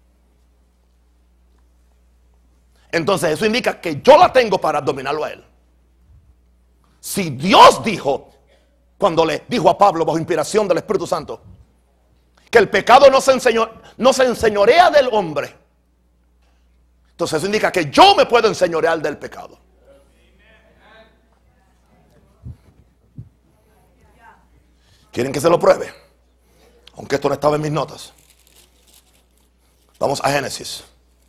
Entonces eso indica que yo la tengo para dominarlo a él. Si Dios dijo, cuando le dijo a Pablo bajo inspiración del Espíritu Santo, que el pecado no se enseñorea del hombre, entonces eso indica que yo me puedo enseñorear del pecado. ¿Quieren que se lo pruebe? Aunque esto no estaba en mis notas. Vamos a Génesis.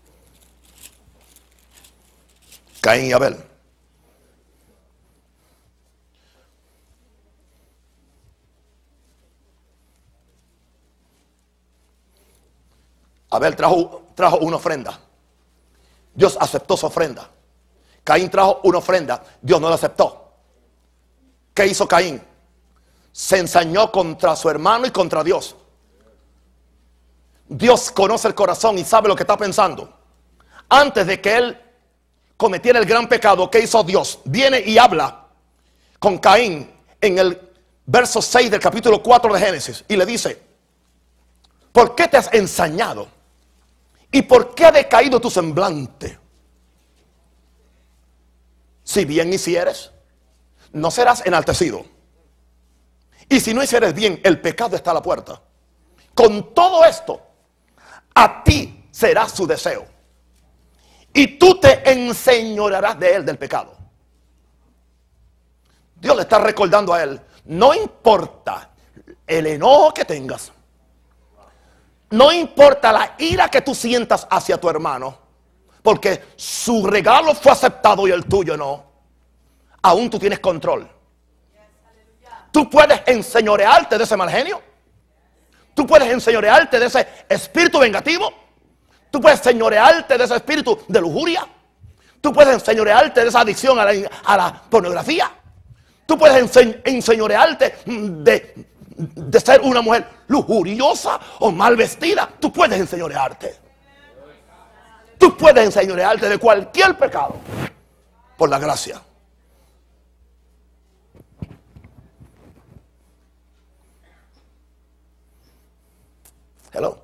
Caín y Abel. Abel trajo una ofrenda. Dios aceptó su ofrenda. Caín trajo una ofrenda. Dios no la aceptó. ¿Qué hizo Caín? Se ensañó contra su hermano y contra Dios. Dios conoce el corazón y sabe lo que está pensando. Antes de que él cometiera el gran pecado, ¿qué hizo Dios? Viene y habla con Caín en el verso 6 del capítulo 4 de Génesis. Y le dice: ¿por qué te has ensañado? ¿Y por qué ha decaído tu semblante? Si bien hicieres, no serás enaltecido. Y si no hicieres bien, el pecado está a la puerta. Con todo esto, a ti será su deseo. Y tú te enseñorearás de él, del pecado. Dios le está recordando a él: no importa el enojo que tengas. No importa la ira que tú sientas hacia tu hermano, porque su regalo fue aceptado y el tuyo no. Aún tú tienes control. Tú puedes enseñorearte de ese mal genio. Tú puedes enseñorearte de ese espíritu vengativo. Tú puedes enseñorearte de ese espíritu de lujuria. Tú puedes enseñorearte de esa adicción a la pornografía. Tú puedes enseñorearte de ser una mujer lujuriosa o mal vestida. Tú puedes enseñorearte. Tú puedes enseñorearte de cualquier pecado por la gracia. Hello.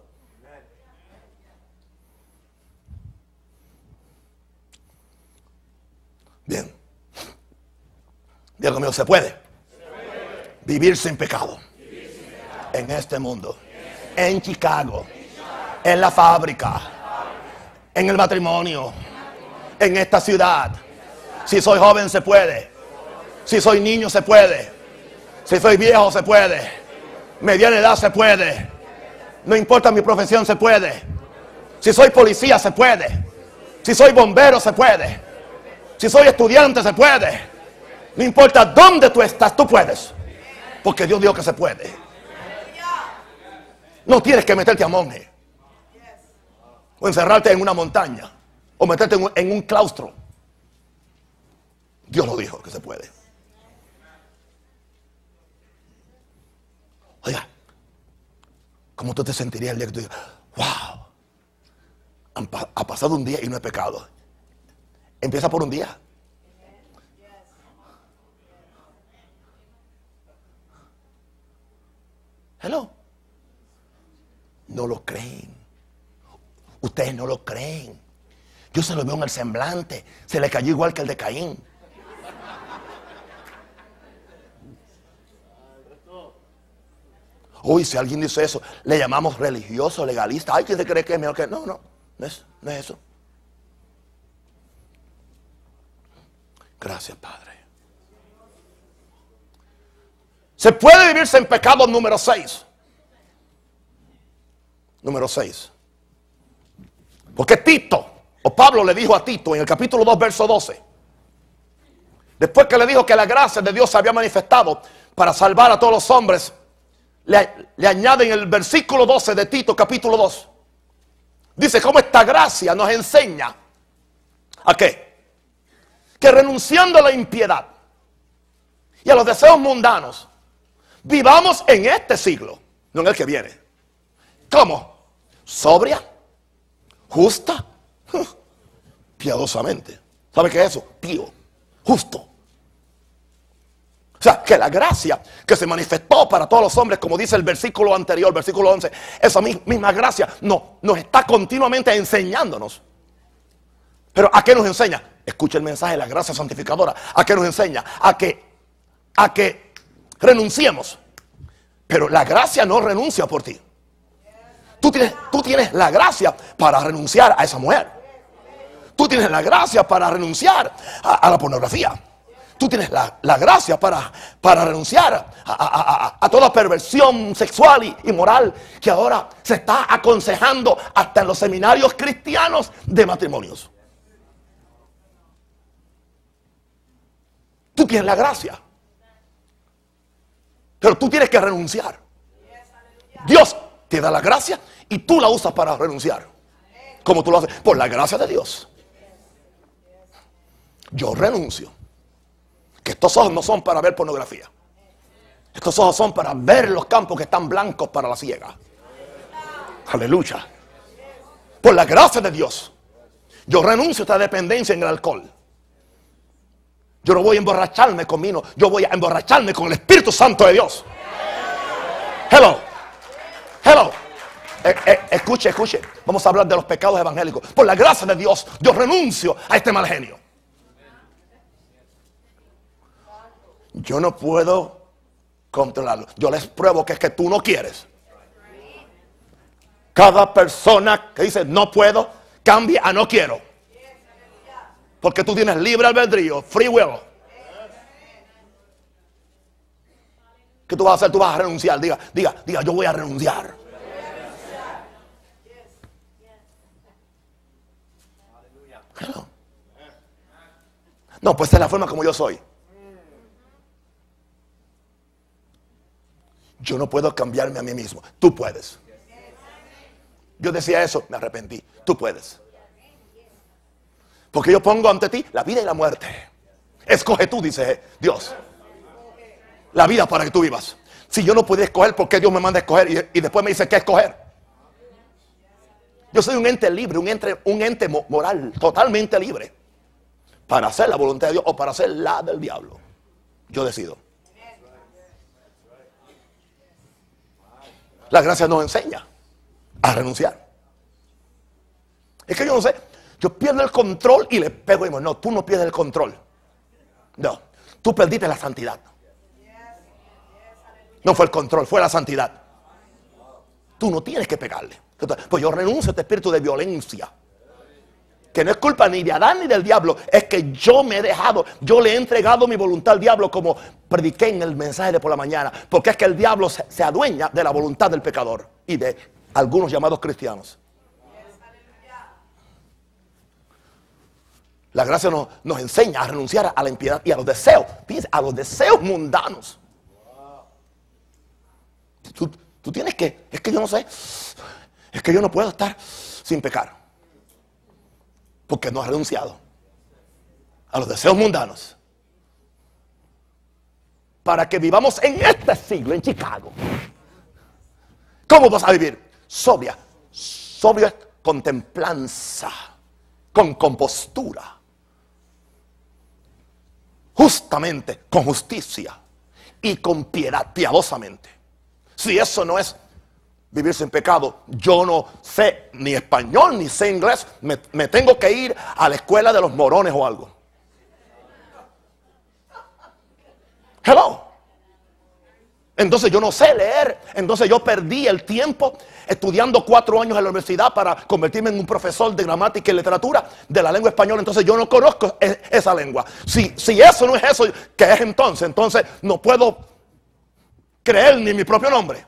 Bien. Dios conmigo, se puede vivir sin pecado en este mundo, en Chicago, en la fábrica, en el matrimonio, en esta ciudad. Si soy joven se puede. Si soy niño se puede. Si soy viejo se puede. Mediana edad se puede. No importa mi profesión se puede. Si soy policía se puede. Si soy bombero se puede. Si soy estudiante se puede. No importa dónde tú estás, tú puedes. Porque Dios dijo que se puede. No tienes que meterte a monje, o encerrarte en una montaña, o meterte en un claustro. Dios lo dijo que se puede. Oiga, ¿cómo tú te sentirías el día que tú digas: wow, ha pasado un día y no he pecado? Empieza por un día. Hello. No lo creen. Ustedes no lo creen. Yo se lo veo en el semblante. Se le cayó igual que el de Caín. Uy, si alguien dice eso, le llamamos religioso, legalista. Ay, ¿quién se cree que es mejor que...? No es eso. Gracias, Padre. Se puede vivirse en pecado número 6. Número 6. Porque Tito, o Pablo le dijo a Tito en el capítulo 2, verso 12. Después que le dijo que la gracia de Dios se había manifestado para salvar a todos los hombres, le añade en el versículo 12 de Tito, capítulo 2. Dice cómo esta gracia nos enseña ¿a qué? Que renunciando a la impiedad y a los deseos mundanos, vivamos en este siglo, no en el que viene. ¿Cómo? Sobria, justa, piadosamente. ¿Sabe qué es eso? Pío, justo. O sea, que la gracia que se manifestó para todos los hombres, como dice el versículo anterior, versículo 11, esa misma gracia nos está continuamente enseñándonos. Pero ¿a qué nos enseña? Escucha el mensaje de la gracia santificadora. ¿A qué nos enseña? A que renunciemos. Pero la gracia no renuncia por ti. Tú tienes la gracia para renunciar a esa mujer. Tú tienes la gracia para renunciar a la pornografía. Tú tienes la gracia para renunciar a toda perversión sexual y moral que ahora se está aconsejando hasta en los seminarios cristianos de matrimonios. Tú tienes la gracia, pero tú tienes que renunciar. Dios te da la gracia y tú la usas para renunciar. ¿Cómo tú lo haces? Por la gracia de Dios. Yo renuncio. Que estos ojos no son para ver pornografía. Estos ojos son para ver los campos que están blancos para la siega. Aleluya. Por la gracia de Dios. Yo renuncio a esta dependencia en el alcohol. Yo no voy a emborracharme con vino. Yo voy a emborracharme con el Espíritu Santo de Dios. Hello. Hello. Escuche. Vamos a hablar de los pecados evangélicos. Por la gracia de Dios, yo renuncio a este mal genio. Yo no puedo controlarlo. Yo les pruebo que es que tú no quieres. Cada persona que dice no puedo, cambia a no quiero. Porque tú tienes libre albedrío, free will. ¿Qué tú vas a hacer? Tú vas a renunciar. Diga, yo voy a renunciar. Hello. No, pues esa es la forma como yo soy. Yo no puedo cambiarme a mí mismo. Tú puedes. Yo decía eso, me arrepentí. Tú puedes. Porque yo pongo ante ti la vida y la muerte. Escoge tú, dice Dios, la vida para que tú vivas. Si yo no puedo escoger, ¿por qué Dios me manda a escoger? Y después me dice qué escoger. Yo soy un ente libre, un ente moral, totalmente libre. Para hacer la voluntad de Dios o para hacer la del diablo. Yo decido. La gracia nos enseña a renunciar. Es que yo no sé, yo pierdo el control y le pego y digo, no, tú no pierdes el control. No, tú perdiste la santidad. No fue el control, fue la santidad. Tú no tienes que pegarle. Pues yo renuncio a este espíritu de violencia. Que no es culpa ni de Adán ni del diablo. Es que yo me he dejado, yo le he entregado mi voluntad al diablo, como prediqué en el mensaje de por la mañana. Porque es que el diablo se adueña de la voluntad del pecador y de algunos llamados cristianos. La gracia nos enseña a renunciar a la impiedad y a los deseos. Fíjense, a los deseos mundanos. Tú tienes que, es que yo no sé, es que yo no puedo estar sin pecar. Porque no has renunciado a los deseos mundanos. Para que vivamos en este siglo, en Chicago. ¿Cómo vas a vivir? Sobria. Sobrio es con templanza, con compostura. Justamente, con justicia y con piedad, piadosamente. Si eso no es vivir sin pecado, yo no sé ni español ni sé inglés. Me tengo que ir a la escuela de los morones o algo. Hello. Entonces yo no sé leer. Entonces yo perdí el tiempo estudiando 4 años en la universidad para convertirme en un profesor de gramática y literatura de la lengua española. Entonces yo no conozco esa lengua. Si eso no es eso, ¿qué es entonces? Entonces no puedo creer ni mi propio nombre.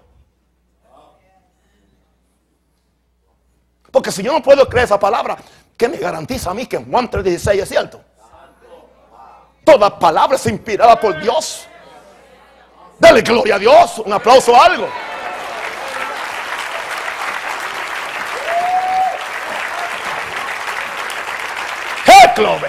Porque si yo no puedo creer esa palabra, ¿qué me garantiza a mí que en Juan 3:16 es cierto? Toda palabra es inspirada por Dios. Dale gloria a Dios, un aplauso o algo. ¡Hey, Clover!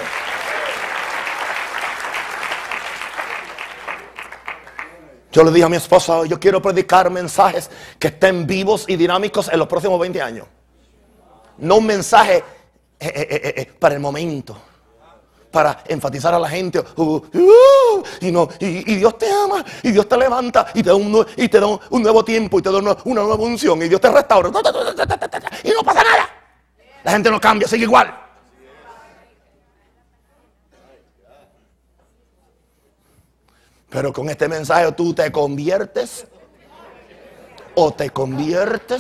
Yo le dije a mi esposa, yo quiero predicar mensajes que estén vivos y dinámicos en los próximos 20 años. No un mensaje para el momento, para enfatizar a la gente, y Dios te ama, y Dios te levanta, y te da un nuevo tiempo, y te da una nueva unción, y Dios te restaura, y no pasa nada. La gente no cambia, sigue igual. Pero con este mensaje tú te conviertes, o te conviertes.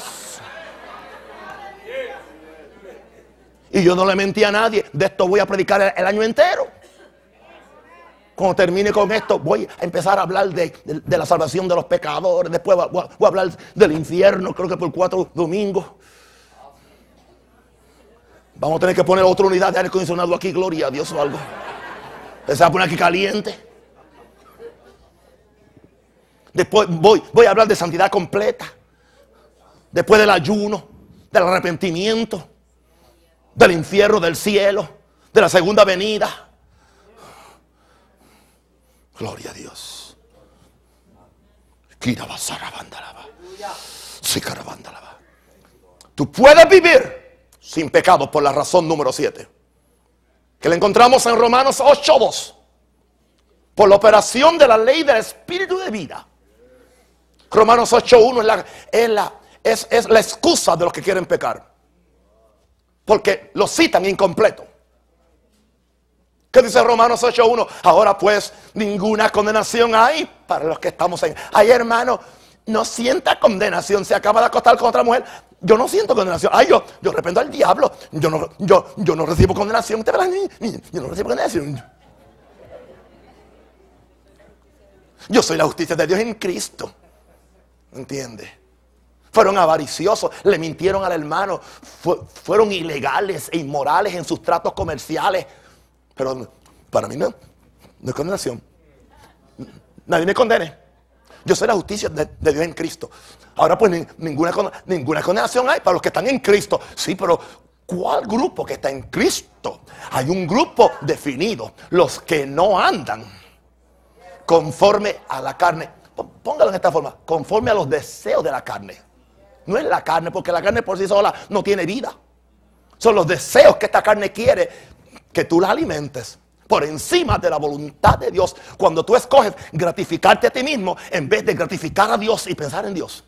Y yo no le mentí a nadie. De esto voy a predicar el año entero. Cuando termine con esto, voy a empezar a hablar de la salvación de los pecadores. Después voy a hablar del infierno, creo que por 4 domingos. Vamos a tener que poner otra unidad de aire acondicionado aquí, gloria a Dios o algo. Se va a poner aquí caliente. Después voy a hablar de santidad completa. Después del ayuno, del arrepentimiento, del infierno, del cielo, de la segunda venida. Gloria a Dios. Tú puedes vivir sin pecado por la razón número 7, que la encontramos en Romanos 8:2. Por la operación de la ley del espíritu de vida. Romanos 8:1 es la excusa de los que quieren pecar. Porque lo citan incompleto. ¿Qué dice Romanos 8:1? Ahora pues ninguna condenación hay para los que estamos en. Ay, hermano, no sienta condenación. Se acaba de acostar con otra mujer. Yo no siento condenación. Ay, yo arrepiento al diablo. Yo no recibo condenación. Yo no recibo condenación. Yo soy la justicia de Dios en Cristo. ¿Entiende? Fueron avariciosos, le mintieron al hermano, fueron ilegales e inmorales en sus tratos comerciales. Pero para mí no es condenación. Nadie me condene. Yo soy la justicia de Dios en Cristo. Ahora pues ninguna condenación hay para los que están en Cristo. Sí, pero ¿cuál grupo que está en Cristo? Hay un grupo definido, los que no andan conforme a la carne. Póngalo en esta forma, conforme a los deseos de la carne. No es la carne, porque la carne por sí sola no tiene vida. Son los deseos que esta carne quiere que tú la alimentes por encima de la voluntad de Dios. Cuando tú escoges gratificarte a ti mismo en vez de gratificar a Dios y pensar en Dios.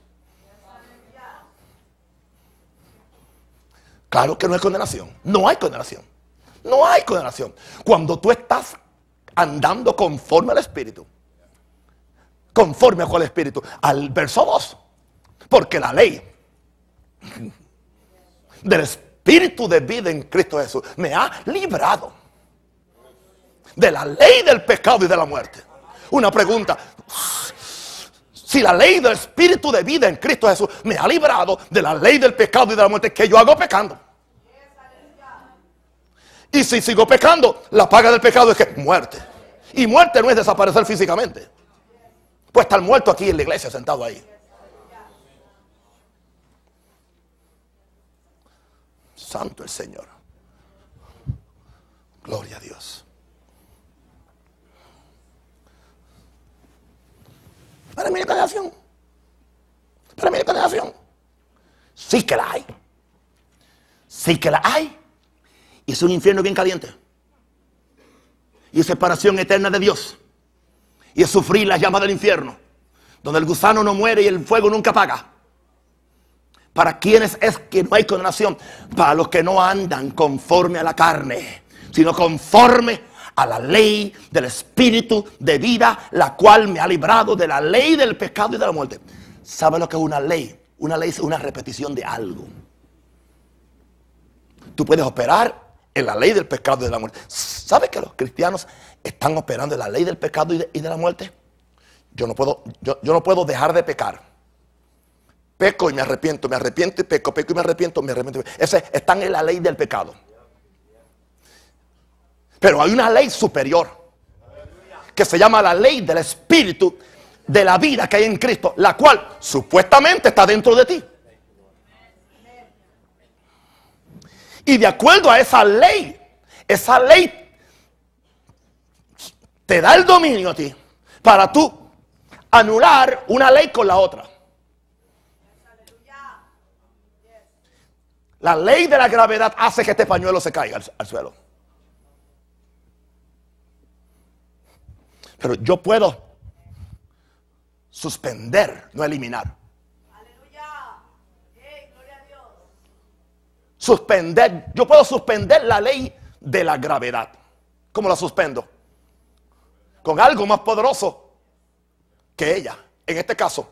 Claro que no hay condenación. No hay condenación. No hay condenación. Cuando tú estás andando conforme al Espíritu. ¿Conforme a cuál Espíritu? Al verso 2. Porque la ley del Espíritu de vida en Cristo Jesús me ha librado de la ley del pecado y de la muerte. Una pregunta. Si la ley del Espíritu de vida en Cristo Jesús me ha librado de la ley del pecado y de la muerte, ¿qué yo hago pecando? Y si sigo pecando, la paga del pecado es que muerte. Y muerte no es desaparecer físicamente. Puede estar muerto aquí en la iglesia, sentado ahí. Santo el Señor. Gloria a Dios. Para mí la condenación. Para mí la condenación. Sí que la hay. Sí que la hay. Y es un infierno bien caliente. Y es separación eterna de Dios. Y es sufrir la llama del infierno. donde el gusano no muere y el fuego nunca apaga. ¿Para quiénes es que no hay condenación? Para los que no andan conforme a la carne, sino conforme a la ley del Espíritu de vida, la cual me ha librado de la ley del pecado y de la muerte. ¿Sabe lo que es una ley? Una ley es una repetición de algo. Tú puedes operar en la ley del pecado y de la muerte. ¿Sabe que los cristianos están operando en la ley del pecado y de la muerte? Yo no puedo dejar de pecar. Peco y me arrepiento y peco, peco y me arrepiento. Están en la ley del pecado. Pero hay una ley superior que se llama la ley del Espíritu de la vida que hay en Cristo, la cual supuestamente está dentro de ti. Y de acuerdo a esa ley te da el dominio a ti para tú anular una ley con la otra. La ley de la gravedad hace que este pañuelo se caiga al suelo. Pero yo puedo suspender, no eliminar. Suspender, yo puedo suspender la ley de la gravedad. ¿Cómo la suspendo? Con algo más poderoso que ella. En este caso,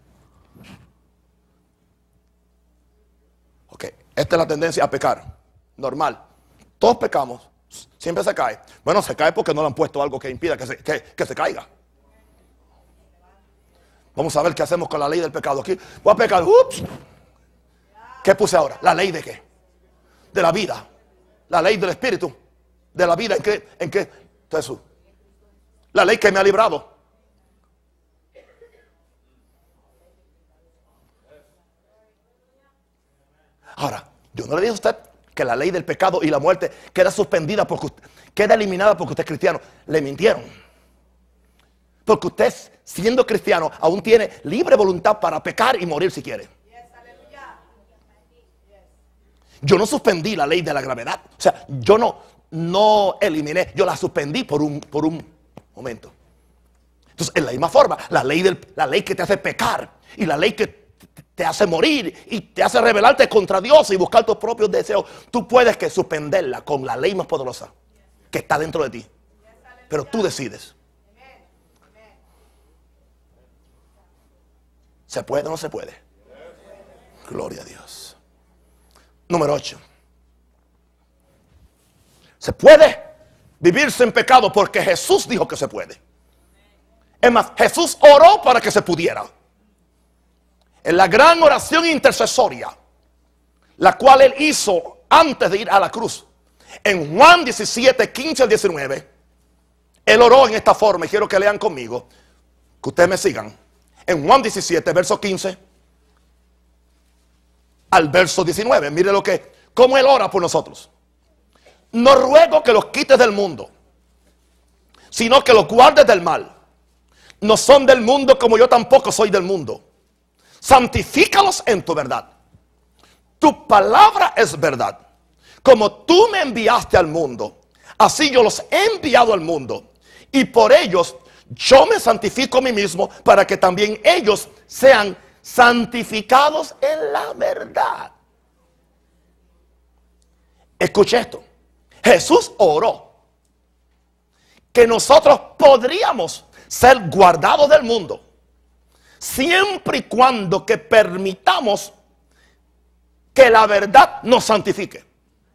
ok, esta es la tendencia a pecar. Normal. Todos pecamos. Siempre se cae. Bueno, se cae porque no le han puesto algo que impida que se caiga. Vamos a ver qué hacemos con la ley del pecado. Aquí voy a pecar. Ups. ¿Qué puse ahora? ¿La ley de qué? De la vida. La ley del Espíritu. De la vida. ¿En qué? Jesús. La ley que me ha librado. Ahora, yo no le dije a usted que la ley del pecado y la muerte queda suspendida porque queda eliminada porque usted es cristiano. Le mintieron. Porque usted, siendo cristiano, aún tiene libre voluntad para pecar y morir si quiere. Yo no suspendí la ley de la gravedad. O sea, yo no eliminé, yo la suspendí por un momento. Entonces, en la misma forma, la ley que te hace pecar y la ley que te hace morir y te hace rebelarte contra Dios y buscar tus propios deseos, tú puedes que suspenderla con la ley más poderosa que está dentro de ti. Pero tú decides. ¿Se puede o no se puede? Gloria a Dios. Número 8. Se puede vivir sin pecado porque Jesús dijo que se puede. Es más, Jesús oró para que se pudiera. En la gran oración intercesoria, la cual él hizo antes de ir a la cruz. En Juan 17, 15 al 19, él oró en esta forma, y quiero que lean conmigo, que ustedes me sigan. En Juan 17, verso 15 al verso 19, mire cómo él ora por nosotros. No ruego que los quites del mundo, sino que los guardes del mal. No son del mundo como yo tampoco soy del mundo. Santifícalos en tu verdad. Tu palabra es verdad. Como tú me enviaste al mundo, así yo los he enviado al mundo. Y por ellos yo me santifico a mí mismo, para que también ellos sean santificados en la verdad. Escuche esto. Jesús oró que nosotros podríamos ser guardados del mundo, siempre y cuando que permitamos que la verdad nos santifique.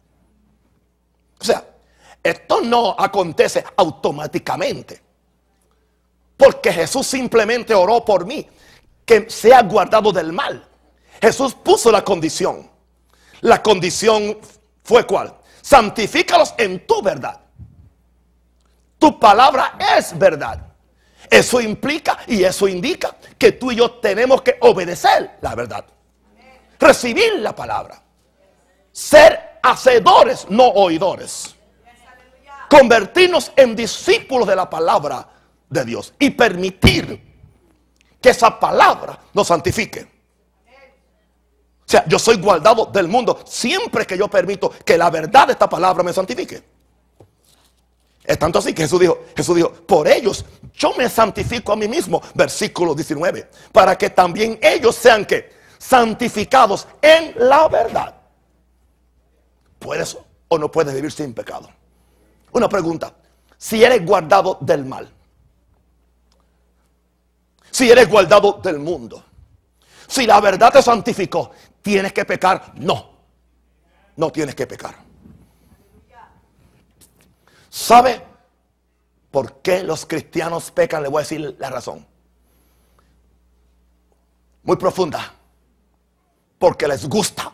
O sea, esto no acontece automáticamente, porque Jesús simplemente oró por mí, que sea guardado del mal. Jesús puso la condición. La condición fue ¿cuál? Santifícalos en tu verdad. Tu palabra es verdad. Eso implica y eso indica que tú y yo tenemos que obedecer la verdad. Recibir la palabra. Ser hacedores, no oidores. Convertirnos en discípulos de la palabra de Dios. Y permitir que esa palabra nos santifique. O sea, yo soy guardado del mundo siempre que yo permito que la verdad de esta palabra me santifique. Es tanto así que Jesús dijo, por ellos yo me santifico a mí mismo, versículo 19, para que también ellos sean ¿qué? Santificados en la verdad. ¿Puedes o no puedes vivir sin pecado? Una pregunta: si eres guardado del mal, si eres guardado del mundo, si la verdad te santificó, ¿tienes que pecar? No, no tienes que pecar. ¿Sabe por qué los cristianos pecan? Le voy a decir la razón. Muy profunda. Porque les gusta.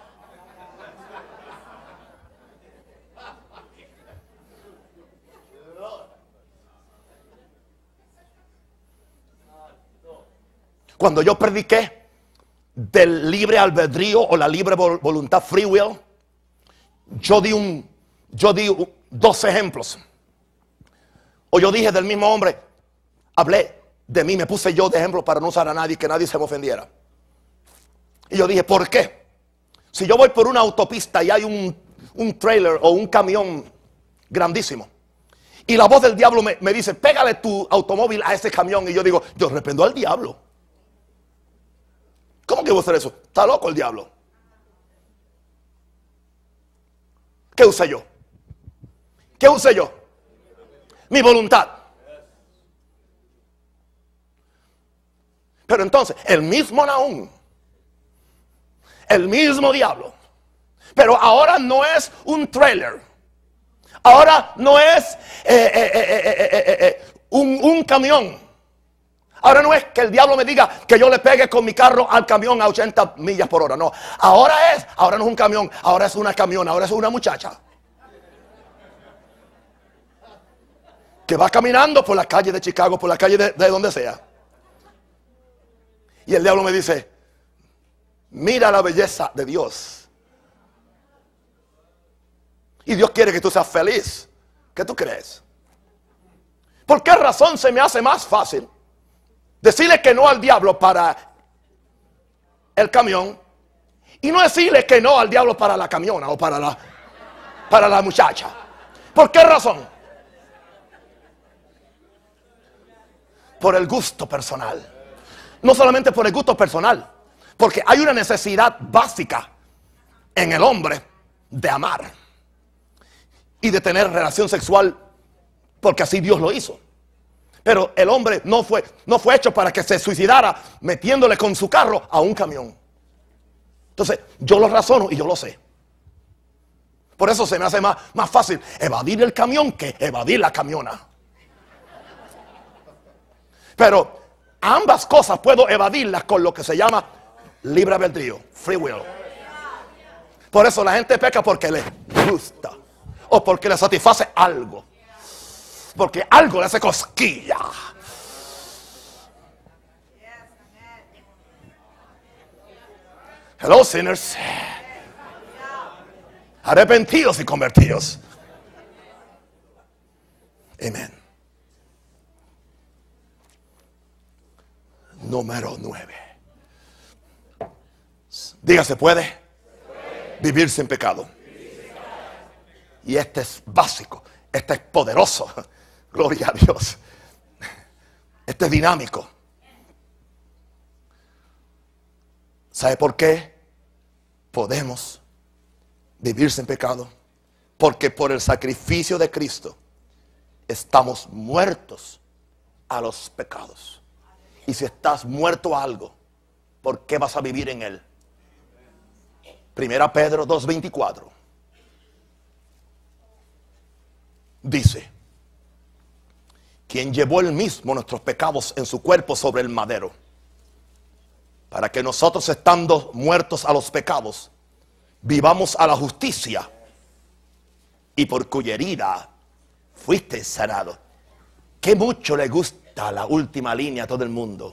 Cuando yo prediqué del libre albedrío o la libre voluntad, free will, yo di dos ejemplos. O yo dije del mismo hombre, hablé de mí, me puse yo de ejemplo para no usar a nadie, que nadie se me ofendiera. Y yo dije, ¿por qué? Si yo voy por una autopista y hay un trailer o un camión grandísimo, y la voz del diablo me dice, pégale tu automóvil a ese camión, y yo digo, yo reprendo al diablo. ¿Cómo que voy a hacer eso? Está loco el diablo. ¿Qué usé yo? ¿Qué usé yo? Mi voluntad. Pero entonces, el mismo Nahum, el mismo diablo, pero ahora no es un trailer, ahora no es un camión, ahora no es que el diablo me diga que yo le pegue con mi carro al camión a 80 millas por hora, no, ahora no es un camión, ahora es una camiona, ahora es una muchacha que va caminando por la calle de Chicago, por la calle de donde sea. Y el diablo me dice, mira la belleza de Dios. Y Dios quiere que tú seas feliz. ¿Qué tú crees? ¿Por qué razón se me hace más fácil decirle que no al diablo para el camión y no decirle que no al diablo para la camiona o para la muchacha? ¿Por qué razón? Por el gusto personal. No solamente por el gusto personal, porque hay una necesidad básica en el hombre de amar y de tener relación sexual, porque así Dios lo hizo. Pero el hombre no fue hecho para que se suicidara metiéndole con su carro a un camión. Entonces yo lo razono y yo lo sé. Por eso se me hace más fácil evadir el camión que evadir la camiona. Pero ambas cosas puedo evadirlas con lo que se llama libre albedrío, free will. Por eso la gente peca porque le gusta o porque le satisface algo, porque algo le hace cosquilla. Hello, sinners. Arrepentidos y convertidos. Amén. Número 9. Diga, ¿se puede? Vivir sin pecado. Y este es básico. Este es poderoso. Gloria a Dios. Este es dinámico. ¿Sabe por qué podemos vivir sin pecado? Porque por el sacrificio de Cristo estamos muertos a los pecados. Y si estás muerto a algo, ¿por qué vas a vivir en él? Primera Pedro 2:24 dice, quien llevó él mismo nuestros pecados en su cuerpo sobre el madero, para que nosotros, estando muertos a los pecados, vivamos a la justicia, y por cuya herida fuiste sanado. Qué mucho le gusta la última línea a todo el mundo.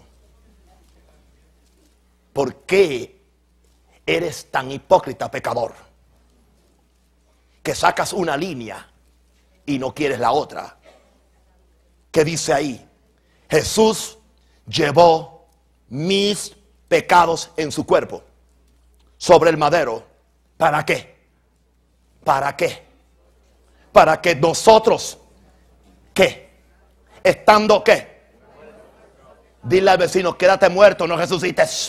¿Por qué eres tan hipócrita, pecador, que sacas una línea y no quieres la otra? ¿Qué dice ahí? Jesús llevó mis pecados en su cuerpo sobre el madero. ¿Para qué? ¿Para qué? Para que nosotros, ¿qué? estando ¿qué? Dile al vecino, quédate muerto, no resucites.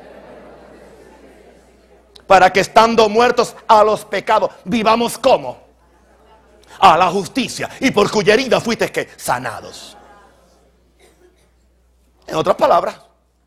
Para que estando muertos a los pecados, vivamos como a la justicia, y por cuya herida fuiste ¿qué? Sanados. En otras palabras,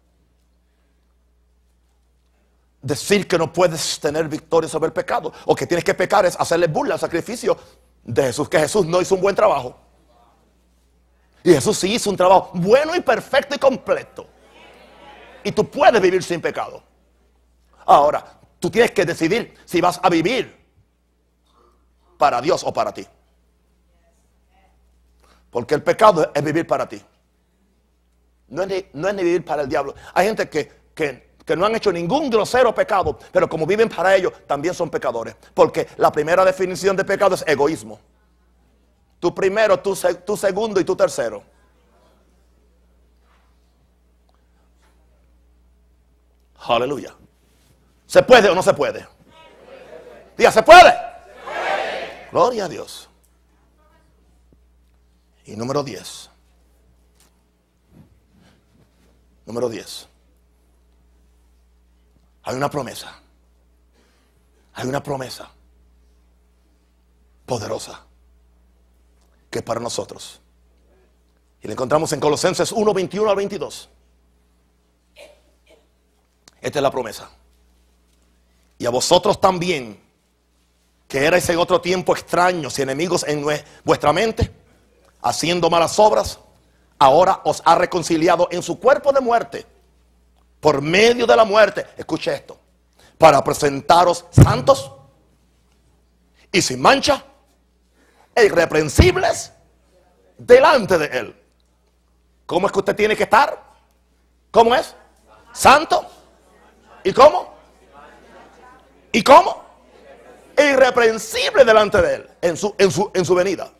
decir que no puedes tener victoria sobre el pecado, o que tienes que pecar, es hacerle burla al sacrificio de Jesús, que Jesús no hizo un buen trabajo. Y Jesús sí hizo un trabajo bueno y perfecto y completo. Y tú puedes vivir sin pecado. Ahora, tú tienes que decidir si vas a vivir para Dios o para ti. Porque el pecado es vivir para ti. No es ni vivir para el diablo. Hay gente que no han hecho ningún grosero pecado, pero como viven para ellos, también son pecadores. Porque la primera definición de pecado es egoísmo. Tú primero, tú segundo y tú tercero. Aleluya. ¿Se puede o no se puede? Diga, ¿se puede? Gloria a Dios. Y número 10. Número 10. Hay una promesa. Hay una promesa poderosa que es para nosotros. Y la encontramos en Colosenses 1, 21 al 22. Esta es la promesa. Y a vosotros también, que erais en otro tiempo extraños y enemigos en vuestra mente, haciendo malas obras, ahora os ha reconciliado en su cuerpo de muerte, por medio de la muerte, escuche esto, para presentaros santos y sin mancha e irreprensibles delante de Él. ¿Cómo es que usted tiene que estar? ¿Cómo es? Santo. ¿Y cómo? ¿Y cómo? Irreprensible delante de Él en su venida.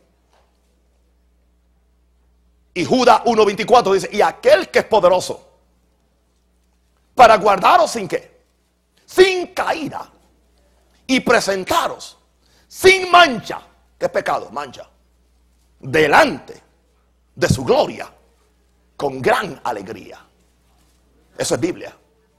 Y Judas 1:24 dice, y aquel que es poderoso para guardaros sin qué, sin caída, y presentaros sin mancha. ¿Qué es pecado? Mancha. Delante de su gloria con gran alegría. Eso es Biblia.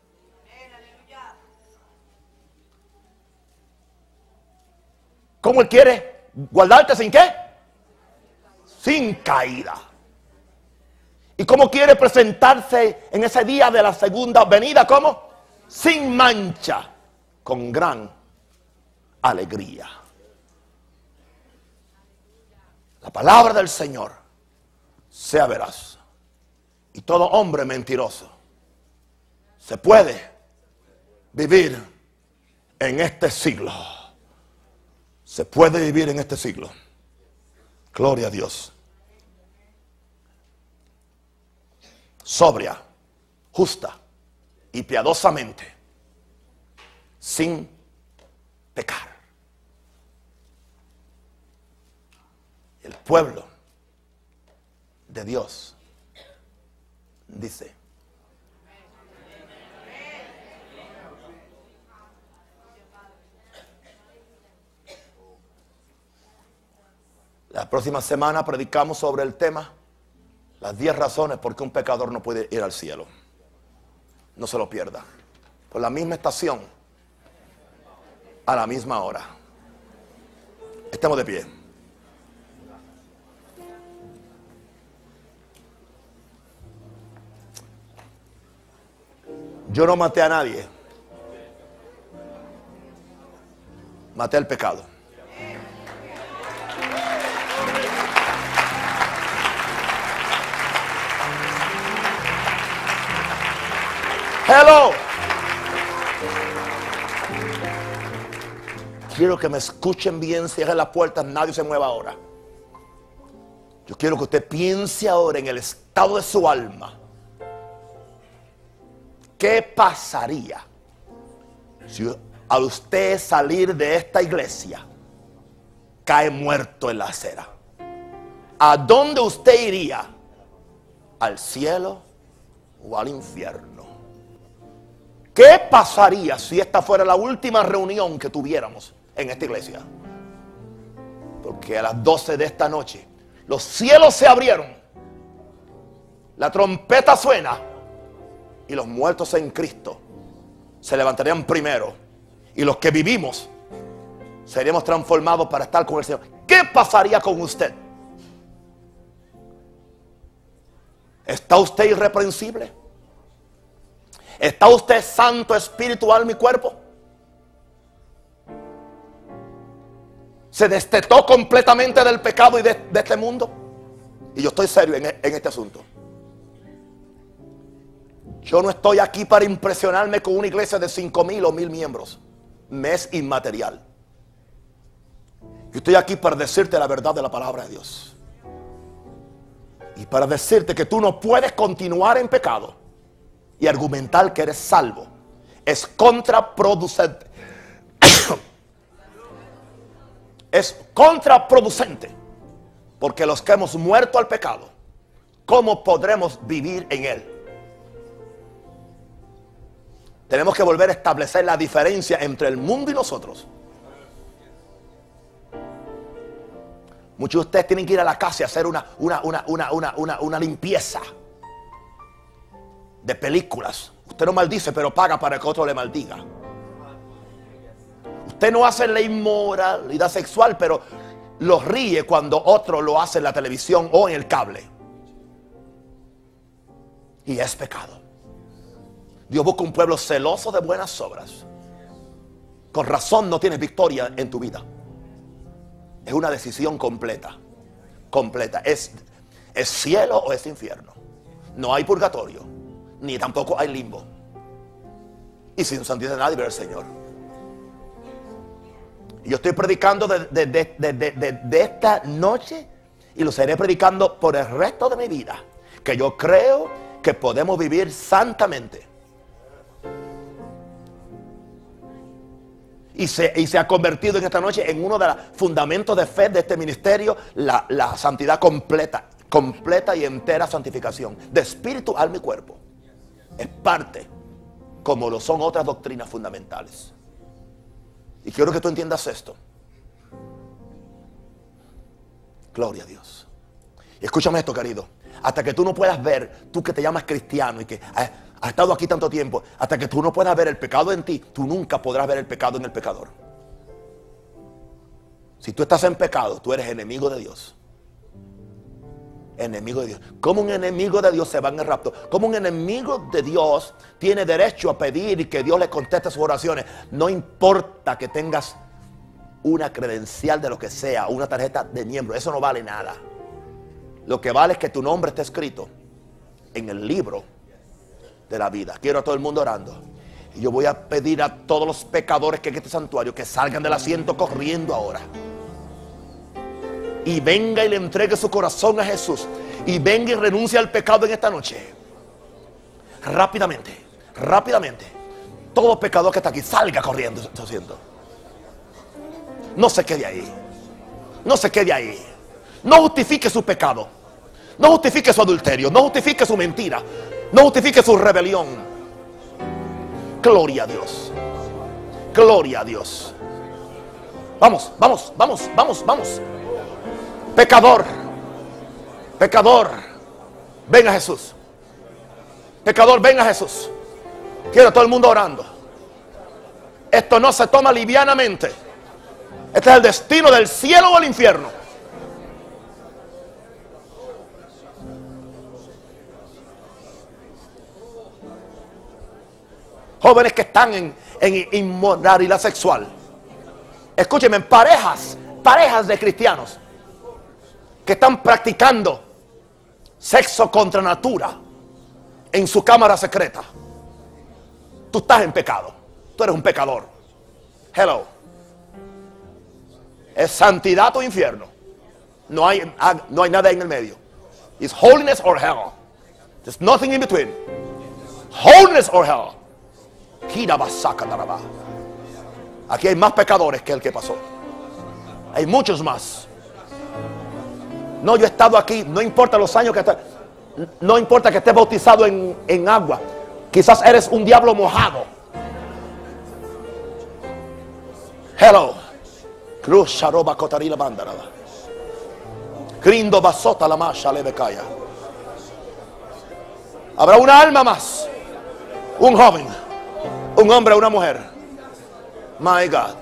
¿Cómo Él quiere guardarte sin qué? Sin caída. ¿Y cómo quiere presentarse en ese día de la segunda venida? ¿Cómo? Sin mancha, con gran alegría. La palabra del Señor sea veraz. Y todo hombre mentiroso. Se puede vivir en este siglo. Se puede vivir en este siglo. Gloria a Dios. Sobria, justa y piadosamente, sin pecar. El pueblo de Dios dice: la próxima semana predicamos sobre el tema las 10 razones por qué un pecador no puede ir al cielo. No se lo pierda. Por la misma estación, a la misma hora. Estemos de pie. Yo no maté a nadie. Maté al pecado. Hello. Quiero que me escuchen bien, cierren las puertas, nadie se mueva ahora. Yo quiero que usted piense ahora en el estado de su alma. ¿Qué pasaría si al usted salir de esta iglesia cae muerto en la acera? ¿A dónde usted iría? ¿Al cielo o al infierno? ¿Qué pasaría si esta fuera la última reunión que tuviéramos en esta iglesia? Porque a las 12 de esta noche los cielos se abrieron la trompeta suena y los muertos en Cristo se levantarían primero, y los que vivimos seríamos transformados para estar con el Señor. ¿Qué pasaría con usted? ¿Está usted irreprensible? ¿Está usted santo, espíritu, alma y cuerpo? ¿Se destetó completamente del pecado y de este mundo? Y yo estoy serio en este asunto. Yo no estoy aquí para impresionarme con una iglesia de 5,000 o 1,000 miembros. Me es inmaterial. Yo estoy aquí para decirte la verdad de la palabra de Dios. Y para decirte que tú no puedes continuar en pecado y argumentar que eres salvo. Es contraproducente. Es contraproducente. Porque los que hemos muerto al pecado, ¿cómo podremos vivir en él? Tenemos que volver a establecer la diferencia entre el mundo y nosotros. Muchos de ustedes tienen que ir a la casa y hacer una limpieza de películas. Usted no maldice, pero paga para que otro le maldiga. Usted no hace la inmoralidad sexual, pero lo ríe cuando otro lo hace en la televisión o en el cable. Y es pecado. Dios busca un pueblo celoso de buenas obras. Con razón no tienes victoria en tu vida. Es una decisión completa. Completa. ¿Es cielo o es infierno? No hay purgatorio, ni tampoco hay limbo. Y sin santidad nadie verá al Señor. Y yo estoy predicando de esta noche, y lo seguiré predicando por el resto de mi vida, que yo creo que podemos vivir santamente. Y se ha convertido en esta noche en uno de los fundamentos de fe de este ministerio, la santidad completa y entera santificación de espíritu, alma y cuerpo. Es parte, como lo son otras doctrinas fundamentales. Y quiero que tú entiendas esto. Gloria a Dios. Y escúchame esto, querido. Hasta que tú no puedas ver, tú que te llamas cristiano y que has estado aquí tanto tiempo, hasta que tú no puedas ver el pecado en ti, tú nunca podrás ver el pecado en el pecador. Si tú estás en pecado, tú eres enemigo de Dios. Enemigo de Dios. ¿Cómo un enemigo de Dios se va en el rapto? ¿Cómo un enemigo de Dios tiene derecho a pedir y que Dios le conteste sus oraciones? No importa que tengas una credencial de lo que sea, una tarjeta de miembro, eso no vale nada. Lo que vale es que tu nombre esté escrito en el libro de la vida. Quiero a todo el mundo orando. Y yo voy a pedir a todos los pecadores que en este santuario que salgan del asiento corriendo ahora. Y venga y le entregue su corazón a Jesús. Y venga y renuncie al pecado en esta noche. Rápidamente, rápidamente. Todo pecador que está aquí salga corriendo. No se quede ahí. No se quede ahí. No justifique su pecado. No justifique su adulterio. No justifique su mentira. No justifique su rebelión. Gloria a Dios. Gloria a Dios. Vamos, vamos, vamos, vamos, vamos. Pecador. Pecador. Ven a Jesús. Pecador, ven a Jesús. Quiero a todo el mundo orando. Esto no se toma livianamente. Este es el destino del cielo o el infierno. Jóvenes que están en inmoralidad sexual. Escúchenme, parejas de cristianos que están practicando sexo contra natura en su cámara secreta. Tú estás en pecado. Tú eres un pecador. Hello. ¿Es santidad o infierno? No hay nada en el medio. It's holiness or hell. There's nothing in between. Holiness or hell. Aquí hay más pecadores que el que pasó. Hay muchos más. No, yo he estado aquí. No importa los años que estés. No importa que estés bautizado en agua. Quizás eres un diablo mojado. Hello. Cruz Sharoba Cotarila Bandaraba. Grindo Basota la Masha Lebekaya. Habrá una alma más. Un joven, un hombre, una mujer. My God.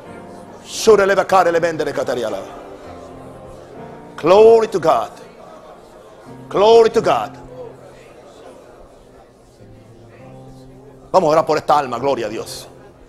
Glory to God. Glory to God. Vamos a orar por esta alma, gloria a Dios.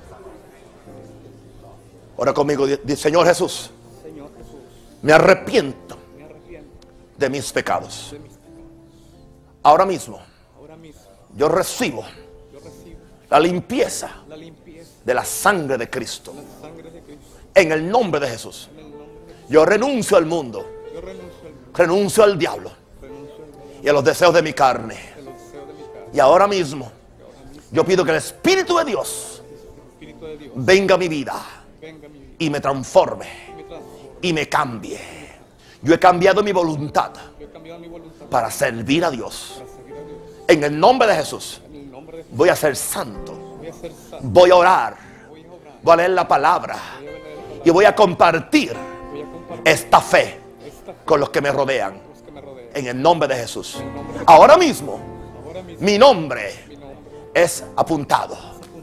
Ora conmigo, Señor Jesús, me arrepiento de mis pecados. Ahora mismo yo recibo la limpieza de la sangre de Cristo. En el nombre de Jesús. Yo renuncio al mundo, renuncio al diablo y a los deseos de mi carne. Y ahora mismo yo pido que el Espíritu de Dios venga a mi vida y me transforme y me cambie. Yo he cambiado mi voluntad para servir a Dios. En el nombre de Jesús voy a ser santo. Voy a orar. Voy a leer la palabra. Y voy a compartir esta fe con los que me rodean. En el nombre de Jesús. Ahora mismo mi nombre es apuntado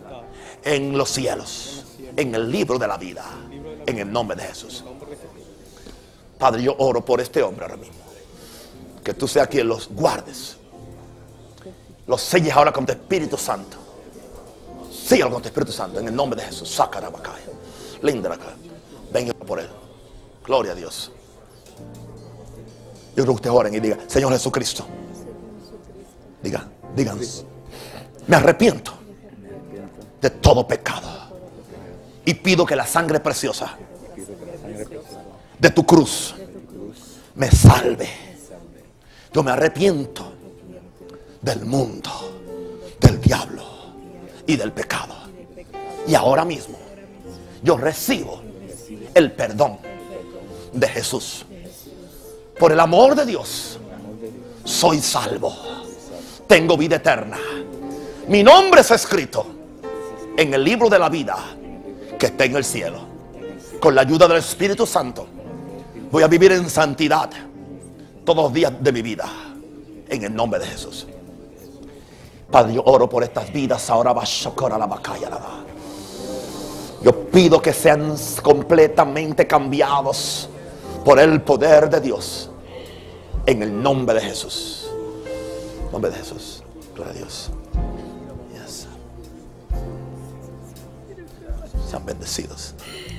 en los cielos, en el libro de la vida. En el nombre de Jesús. Padre, yo oro por este hombre ahora mismo. Que tú seas quien los guardes. Los selles ahora con tu Espíritu Santo. Síguelo con tu Espíritu Santo. En el nombre de Jesús. Sácala acá. Linda acá. Venga por él. Gloria a Dios. Yo creo que ustedes oren y digan: Señor Jesucristo. Digan. Me arrepiento de todo pecado. Y pido que la sangre preciosa de tu cruz me salve. Yo me arrepiento del mundo, del diablo y del pecado. Y ahora mismo yo recibo el perdón de Jesús. Por el amor de Dios soy salvo. Tengo vida eterna. Mi nombre es escrito en el libro de la vida que está en el cielo. Con la ayuda del Espíritu Santo voy a vivir en santidad todos los días de mi vida. En el nombre de Jesús. Padre, yo oro por estas vidas ahora. Yo pido que sean completamente cambiados por el poder de Dios. En el nombre de Jesús. Nombre de Jesús. Gloria a Dios. Yes. Sean bendecidos.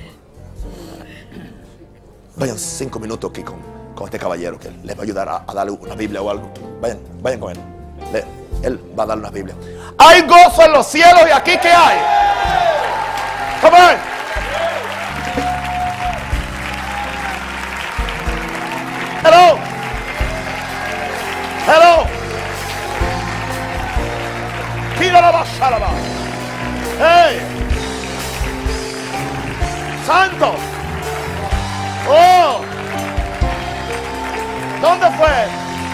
Vayan 5 minutos aquí con este caballero que les va a ayudar a darle una Biblia o algo. Vayan con él. Él va a darle una Biblia. Hay gozo en los cielos y aquí ¿qué hay? Come on. Hello. Hey. Santo. Oh. ¿Dónde fue?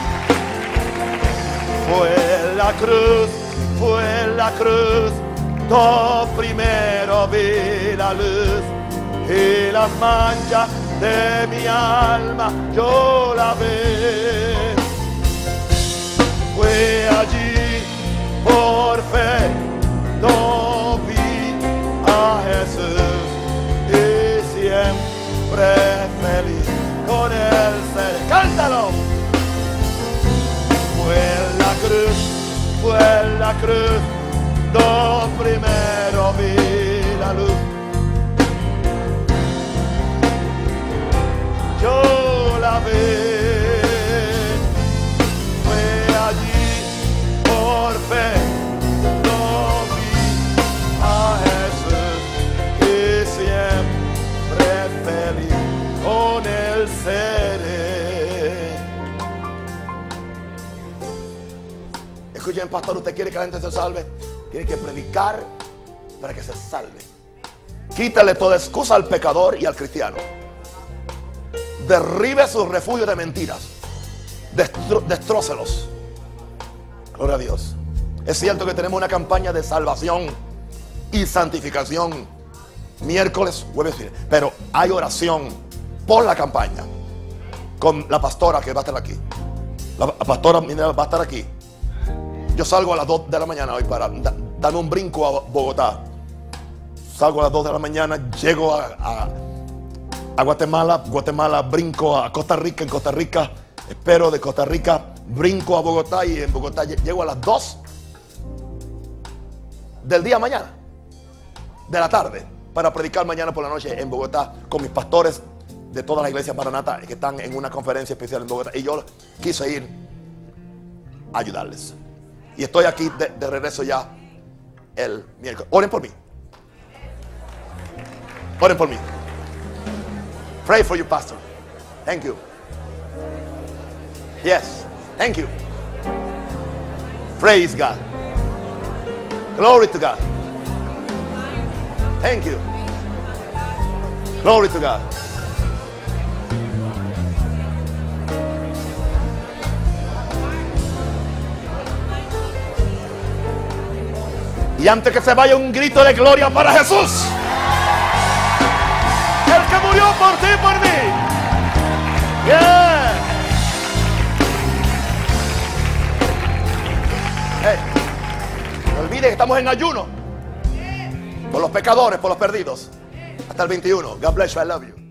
Fue la cruz, do primero vi la luz y las manchas de mi alma yo la vi. Fue allí por fe, do vi a Jesús y siempre feliz con él seré. ¡Cántalo! Fue la cruz, do primero vi la luz. Yo la vi, fue allí por fe, do vi a Jesús y siempre feliz con él seré. Escuchen, pastor, usted quiere que la gente se salve, tiene que predicar para que se salve. Quítale toda excusa al pecador y al cristiano. Derribe sus refugios de mentiras. Destrócelos. Gloria a Dios. Es cierto que tenemos una campaña de salvación y santificación miércoles, jueves, pero hay oración por la campaña con la pastora que va a estar aquí. La pastora Minerva va a estar aquí. Yo salgo a las 2 de la mañana hoy para darme un brinco a Bogotá. Salgo a las 2 de la mañana, llego a Guatemala, brinco a Costa Rica, en Costa Rica, espero de Costa Rica, brinco a Bogotá y en Bogotá llego a las 2 del día mañana, de la tarde, para predicar mañana por la noche en Bogotá con mis pastores de todas las iglesias Maranata que están en una conferencia especial en Bogotá. Y yo quise ir a ayudarles. Y estoy aquí de regreso ya el miércoles. Oren por mí. Oren por mí. Pray for you, pastor. Thank you. Yes. Thank you. Praise God. Glory to God. Thank you. Glory to God. Y antes que se vaya, un grito de gloria para Jesús, el que murió por ti y por mí. Yeah. Hey, no olvides que estamos en ayuno por los pecadores, por los perdidos, hasta el 21. God bless you, I love you.